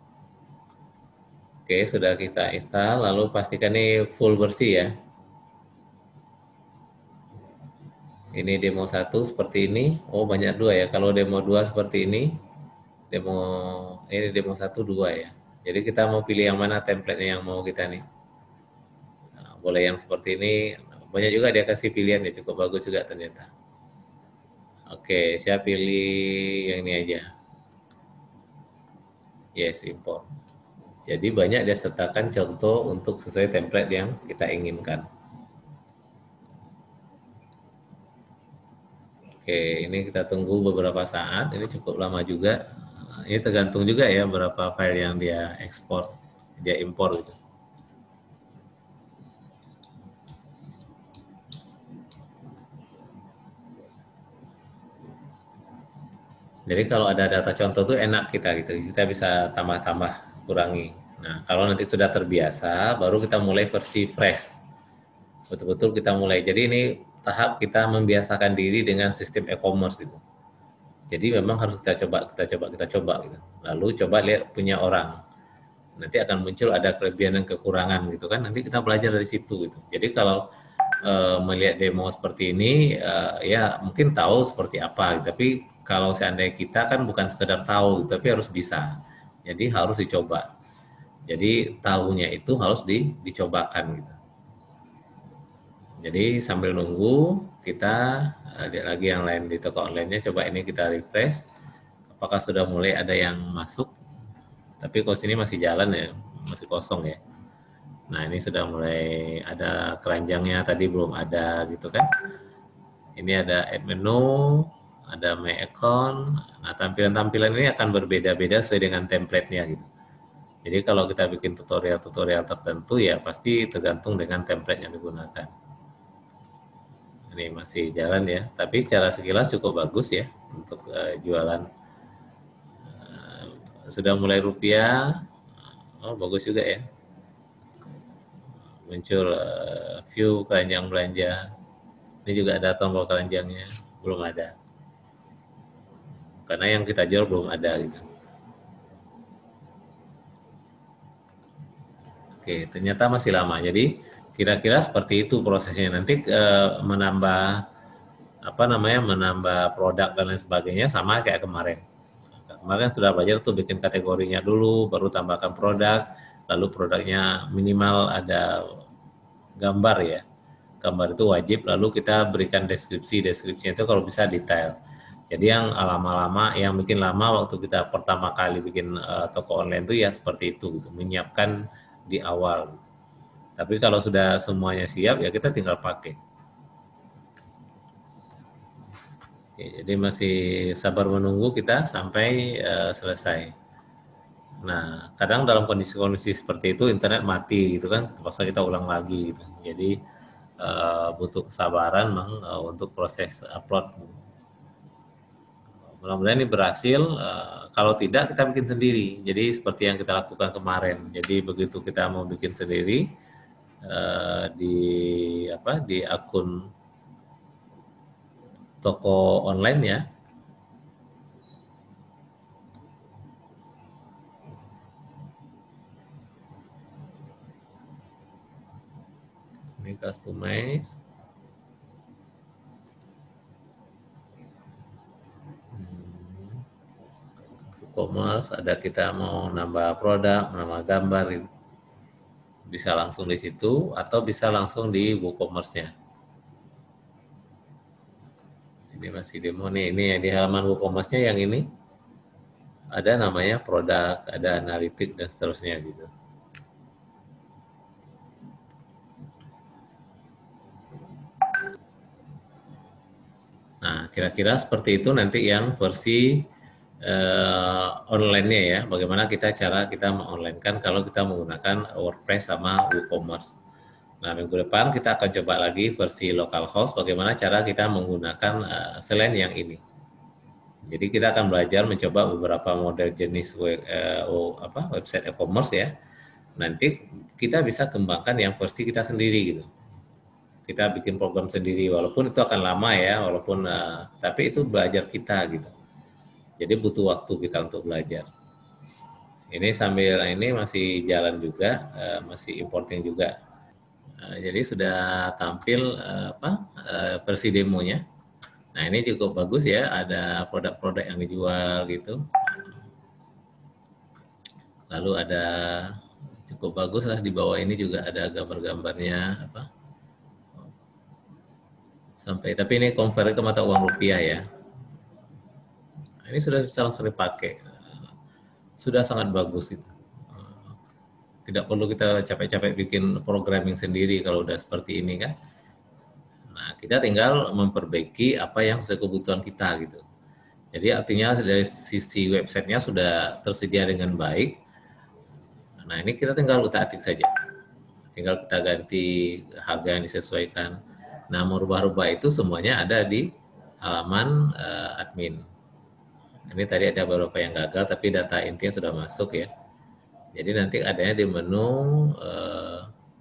Speaker 1: Oke, sudah kita install. Lalu pastikan ini full bersih ya. Ini demo satu seperti ini. Oh, banyak dua ya. Kalau demo dua seperti ini, demo ini demo satu dua ya. Jadi kita mau pilih yang mana template yang mau kita nih. Nah, boleh yang seperti ini. Banyak juga dia kasih pilihan ya, cukup bagus juga ternyata. Oke, saya pilih yang ini aja. Yes, import. Jadi banyak dia sertakan contoh untuk sesuai template yang kita inginkan. Oke, ini kita tunggu beberapa saat. Ini cukup lama juga. Ini tergantung juga ya berapa file yang dia ekspor, dia impor gitu. Jadi kalau ada data contoh tuh enak kita gitu, kita bisa tambah-tambah, kurangi. Nah, kalau nanti sudah terbiasa, baru kita mulai versi fresh. Betul-betul kita mulai. Jadi ini tahap kita membiasakan diri dengan sistem e-commerce itu. Jadi memang harus kita coba, kita coba, kita coba gitu. Lalu coba lihat punya orang. Nanti akan muncul ada kelebihan dan kekurangan gitu kan. Nanti kita belajar dari situ gitu. Jadi kalau e, melihat demo seperti ini, e, ya mungkin tahu seperti apa. Tapi kalau seandainya kita kan bukan sekedar tahu, tapi harus bisa. Jadi harus dicoba. Jadi tahunya itu harus di, dicobakan gitu. Jadi sambil nunggu kita ada lagi yang lain di toko online-nya, coba ini kita refresh. Apakah sudah mulai ada yang masuk? Tapi kalau sini masih jalan ya, masih kosong ya. Nah ini sudah mulai ada keranjangnya, tadi belum ada gitu kan. Ini ada add menu, ada my account. Nah tampilan-tampilan ini akan berbeda-beda sesuai dengan template-nya gitu. Jadi kalau kita bikin tutorial-tutorial tertentu ya pasti tergantung dengan template yang digunakan. Ini masih jalan ya, tapi secara sekilas cukup bagus ya untuk uh, jualan. Uh, sudah mulai rupiah, oh bagus juga ya. Muncul uh, view keranjang belanja. Ini juga ada tombol keranjangnya, belum ada. Karena yang kita jual belum ada gitu. Oke, ternyata masih lama. Jadi kira-kira seperti itu prosesnya. Nanti e, menambah apa namanya menambah produk dan lain sebagainya sama kayak kemarin. Kemarin sudah belajar tuh bikin kategorinya dulu, baru tambahkan produk, lalu produknya minimal ada gambar ya. Gambar itu wajib, lalu kita berikan deskripsi. Deskripsinya itu kalau bisa detail. Jadi yang lama-lama, yang bikin lama waktu kita pertama kali bikin uh, toko online itu ya seperti itu, gitu. Menyiapkan di awal. Tapi kalau sudah semuanya siap, ya kita tinggal pakai. Oke, jadi masih sabar menunggu kita sampai uh, selesai. Nah, kadang dalam kondisi-kondisi seperti itu internet mati gitu kan, terpaksa kita ulang lagi gitu. Jadi uh, butuh kesabaran memang uh, untuk proses upload. Mudah-mudahan ini berhasil. Uh, kalau tidak kita bikin sendiri. Jadi seperti yang kita lakukan kemarin. Jadi begitu kita mau bikin sendiri uh, di apa di akun toko online ya. Ini customize. E-commerce, ada kita mau nambah produk, nambah gambar, bisa langsung di situ atau bisa langsung di WooCommerce-nya. Jadi masih demo nih, ini yang di halaman WooCommerce-nya yang ini ada namanya produk, ada analitik dan seterusnya gitu. Nah, kira-kira seperti itu nanti yang versi Uh, online-nya ya, bagaimana kita cara kita mengonline-kan kalau kita menggunakan WordPress sama WooCommerce. Nah, minggu depan kita akan coba lagi versi localhost, bagaimana cara kita menggunakan uh, selain yang ini. Jadi kita akan belajar mencoba beberapa model jenis web, uh, oh, apa, website e-commerce ya. Nanti kita bisa kembangkan yang versi kita sendiri gitu. Kita bikin program sendiri, walaupun itu akan lama ya, walaupun uh, tapi itu belajar kita gitu. Jadi butuh waktu kita untuk belajar. Ini sambil ini masih jalan juga, uh, masih importing juga. Uh, jadi sudah tampil uh, apa uh, versi demonya. Nah, ini cukup bagus ya, ada produk-produk yang dijual gitu. Lalu ada cukup bagus lah, di bawah ini juga ada gambar-gambarnya apa. Sampai, tapi ini convert ke mata uang rupiah ya. Nah, ini sudah bisa langsung dipakai. Sudah sangat bagus itu. Tidak perlu kita capek-capek bikin programming sendiri kalau udah seperti ini kan. Nah, kita tinggal memperbaiki apa yang sesuai kebutuhan kita gitu. Jadi artinya dari sisi websitenya sudah tersedia dengan baik. Nah, ini kita tinggal utak-atik saja. Tinggal kita ganti harga yang disesuaikan. Nah, merubah-rubah itu semuanya ada di halaman uh, admin. Ini tadi ada beberapa yang gagal, tapi data intinya sudah masuk ya. Jadi nanti adanya di menu uh,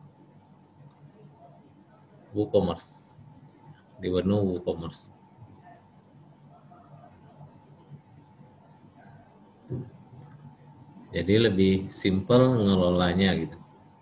Speaker 1: WooCommerce. Di menu WooCommerce. Jadi lebih simple ngelolanya gitu.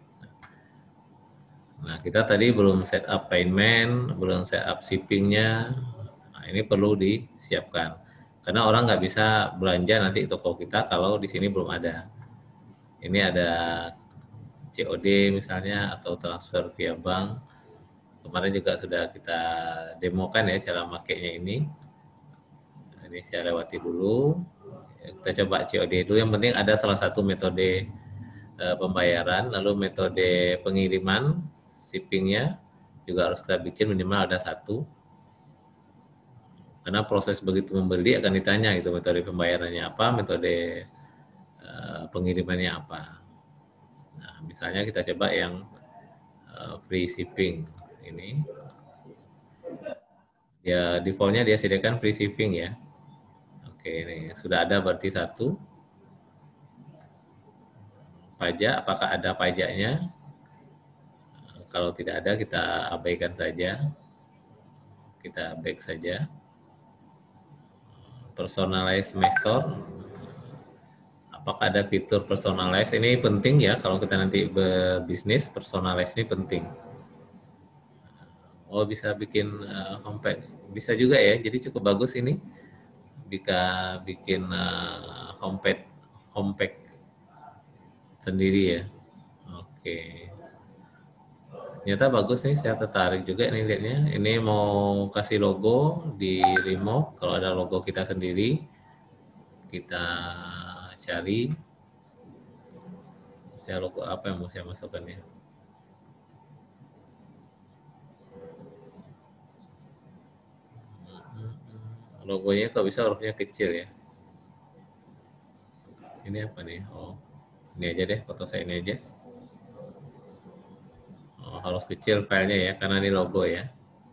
Speaker 1: Nah, kita tadi belum set up payment, belum set up shippingnya. Nah, ini perlu disiapkan. Karena orang nggak bisa belanja nanti toko kita kalau di sini belum ada. Ini ada C O D misalnya atau transfer via bank. Kemarin juga sudah kita demokan ya cara makainya ini. Nah, ini saya lewati dulu. Kita coba C O D dulu. Yang penting ada salah satu metode uh, pembayaran, lalu metode pengiriman, shippingnya juga harus kita bikin minimal ada satu. Karena proses begitu membeli akan ditanya gitu metode pembayarannya apa, metode uh, pengirimannya apa. Nah, misalnya kita coba yang uh, free shipping ini. Ya defaultnya dia sediakan free shipping ya. Oke, ini sudah ada berarti satu. Pajak, apakah ada pajaknya? Kalau tidak ada kita abaikan saja. Kita back saja. Personalized My Store. Apakah ada fitur personalized? Ini penting ya kalau kita nanti berbisnis, personalized ini penting. Oh, bisa bikin uh, homepage. Bisa juga ya. Jadi cukup bagus ini. Bisa bikin uh, homepage homepage sendiri ya. Oke. Ternyata bagus nih, saya tertarik juga nih lihatnya. Ini mau kasih logo di remove. Kalau ada logo kita sendiri, kita cari. Saya logo apa yang mau saya masukkan ya? Logonya kalau bisa hurufnya kecil ya. Ini apa nih? Oh, ini aja deh, foto saya ini aja. Oh, harus kecil filenya ya, karena ini logo ya.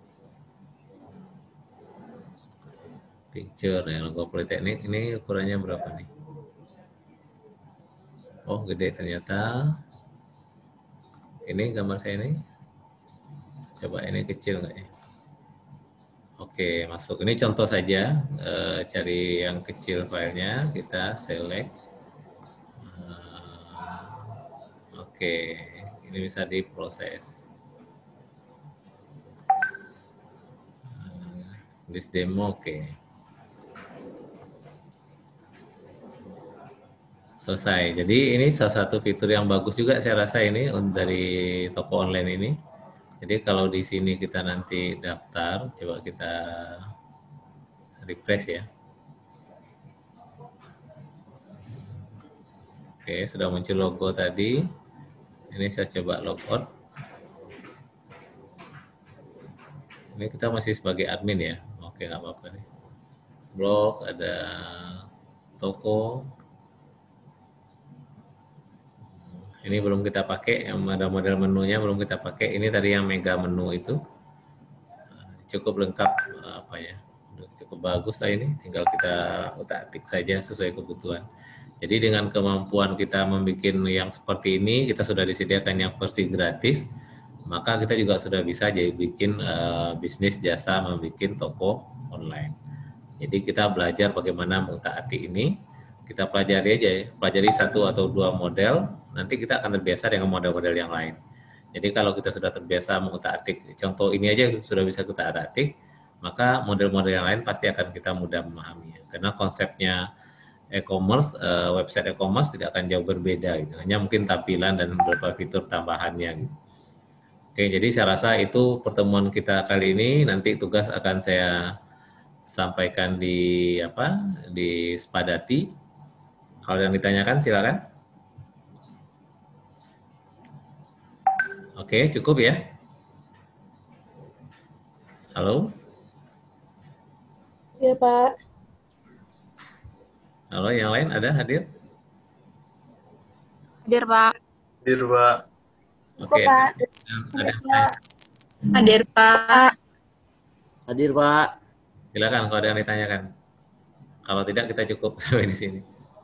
Speaker 1: Picture ya, logo Politeknik. Ini ukurannya berapa nih? Oh, gede ternyata. Ini gambar saya ini. Coba ini kecil nggak ya? Oke, masuk. Ini contoh saja. E, cari yang kecil filenya, kita select. E, oke, ini bisa diproses. E, this demo, oke. Selesai. Jadi ini salah satu fitur yang bagus juga saya rasa ini dari toko online ini. Jadi kalau di sini kita nanti daftar, coba kita refresh ya. Oke, sudah muncul logo tadi. Ini saya coba logout. Ini kita masih sebagai admin ya. Oke, nggak apa-apa nih. Blog, ada toko. Ini belum kita pakai, yang ada model menunya belum kita pakai. Ini tadi yang mega menu itu cukup lengkap apa ya, cukup bagus lah ini. Tinggal kita utak-atik saja sesuai kebutuhan. Jadi dengan kemampuan kita membuat yang seperti ini, kita sudah disediakan yang versi gratis, maka kita juga sudah bisa jadi bikin uh, bisnis jasa membuat toko online. Jadi kita belajar bagaimana mengutak-atik ini. Kita pelajari aja ya, pelajari satu atau dua model, nanti kita akan terbiasa dengan model-model yang lain. Jadi kalau kita sudah terbiasa mengutak-atik, contoh ini aja sudah bisa kita utak-atik, maka model-model yang lain pasti akan kita mudah memahami. Karena konsepnya e-commerce, uh, website e-commerce tidak akan jauh berbeda, gitu. Hanya mungkin tampilan dan beberapa fitur tambahannya. Gitu. Oke, jadi saya rasa itu pertemuan kita kali ini. Nanti tugas akan saya sampaikan di apa? Di Spadati. Kalau yang ditanyakan silakan. Oke, cukup ya. Halo.
Speaker 2: Ya, Pak.
Speaker 1: Halo, yang lain ada hadir?
Speaker 3: Hadir, Pak.
Speaker 4: Hadir, Pak.
Speaker 1: Oke.
Speaker 2: Pak.
Speaker 1: Ada.
Speaker 3: Hadir, Pak.
Speaker 5: Hadir, Pak.
Speaker 1: Silakan kalau ada yang ditanyakan. Kalau tidak kita cukup sampai di sini.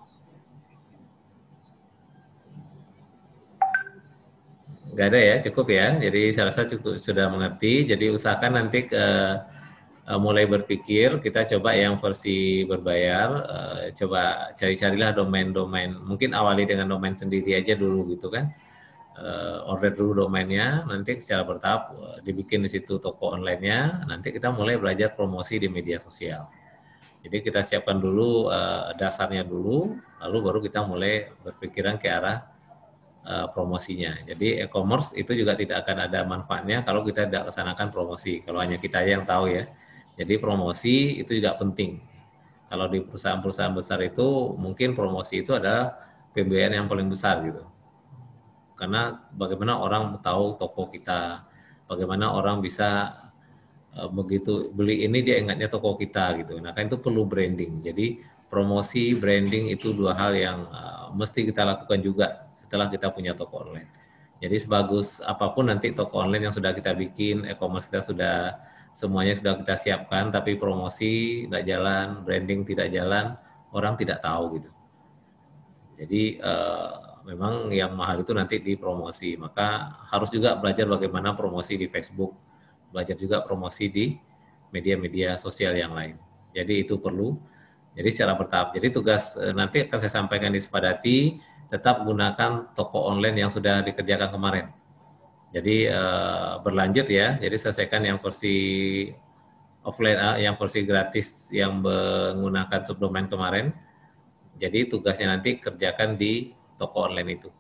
Speaker 1: Nggak ada ya, cukup ya. Jadi saya rasa cukup sudah mengerti. Jadi usahakan nanti ke uh, mulai berpikir, kita coba yang versi berbayar, uh, coba cari-carilah domain-domain. Mungkin awali dengan domain sendiri aja dulu gitu kan. Uh, order dulu domainnya, nanti secara bertahap uh, dibikin di situ toko online-nya, nanti kita mulai belajar promosi di media sosial. Jadi kita siapkan dulu uh, dasarnya dulu, lalu baru kita mulai berpikiran ke arah uh, promosinya. Jadi e-commerce itu juga tidak akan ada manfaatnya kalau kita tidak laksanakan promosi, kalau hanya kita yang tahu ya. Jadi promosi itu juga penting. Kalau di perusahaan-perusahaan besar itu mungkin promosi itu adalah P B N yang paling besar gitu. Karena bagaimana orang tahu toko kita, bagaimana orang bisa uh, begitu beli ini dia ingatnya toko kita gitu. Nah kan itu perlu branding. Jadi promosi, branding itu dua hal yang uh, mesti kita lakukan juga setelah kita punya toko online. Jadi sebagus apapun nanti toko online yang sudah kita bikin, e-commerce kita sudah semuanya sudah kita siapkan, tapi promosi tidak jalan, branding tidak jalan, orang tidak tahu gitu. Jadi uh, memang yang mahal itu nanti di promosi, maka harus juga belajar bagaimana promosi di Facebook, belajar juga promosi di media-media sosial yang lain. Jadi itu perlu, jadi secara bertahap. Jadi tugas nanti akan saya sampaikan di Spadati, tetap gunakan toko online yang sudah dikerjakan kemarin. Jadi uh, berlanjut ya, jadi selesaikan yang versi offline, yang versi gratis yang menggunakan subdomain kemarin. Jadi tugasnya nanti kerjakan di toko online itu.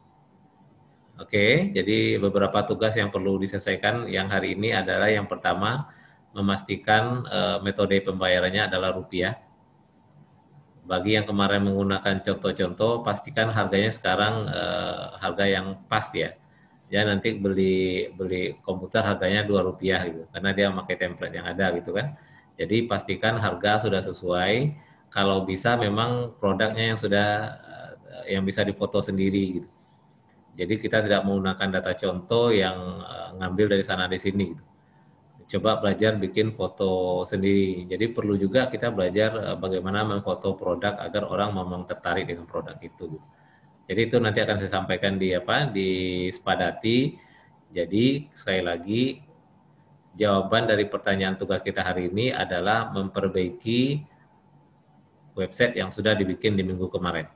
Speaker 1: Oke, jadi beberapa tugas yang perlu diselesaikan yang hari ini adalah yang pertama, memastikan uh, metode pembayarannya adalah rupiah. Bagi yang kemarin menggunakan contoh-contoh, pastikan harganya sekarang uh, harga yang pas ya. Ya nanti beli beli komputer harganya dua rupiah gitu, karena dia pakai template yang ada gitu kan. Jadi pastikan harga sudah sesuai. Kalau bisa memang produknya yang sudah yang bisa difoto sendiri gitu. Jadi kita tidak menggunakan data contoh yang uh, ngambil dari sana di sini gitu. Coba belajar bikin foto sendiri. Jadi perlu juga kita belajar uh, bagaimana memfoto produk agar orang memang tertarik dengan produk itu gitu. Jadi itu nanti akan saya sampaikan di apa di Spadati. Jadi sekali lagi jawaban dari pertanyaan tugas kita hari ini adalah memperbaiki website yang sudah dibikin di minggu kemarin.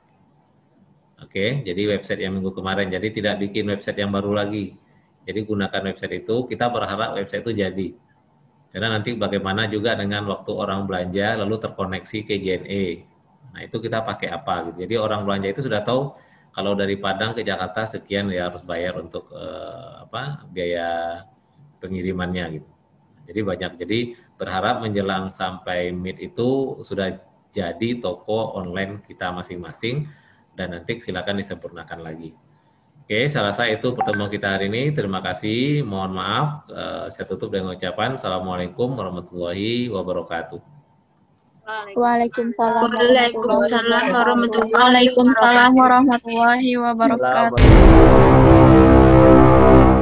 Speaker 1: Oke, jadi website yang minggu kemarin, jadi tidak bikin website yang baru lagi. Jadi gunakan website itu, kita berharap website itu jadi. Karena nanti bagaimana juga dengan waktu orang belanja lalu terkoneksi ke J N E. Nah itu kita pakai apa gitu. Jadi orang belanja itu sudah tahu kalau dari Padang ke Jakarta sekian ya harus bayar untuk eh, apa biaya pengirimannya gitu. Jadi banyak. Jadi berharap menjelang sampai mid itu sudah jadi toko online kita masing-masing. Dan nanti silakan disempurnakan lagi. Oke, saya rasa itu pertemuan kita hari ini. Terima kasih. Mohon maaf. Uh, saya tutup dengan ucapan Assalamualaikum warahmatullahi wabarakatuh.
Speaker 2: Waalaikumsalam.
Speaker 3: Waalaikumsalam warahmatullahi wabarakatuh.
Speaker 2: warahmatullahi wabarakatuh.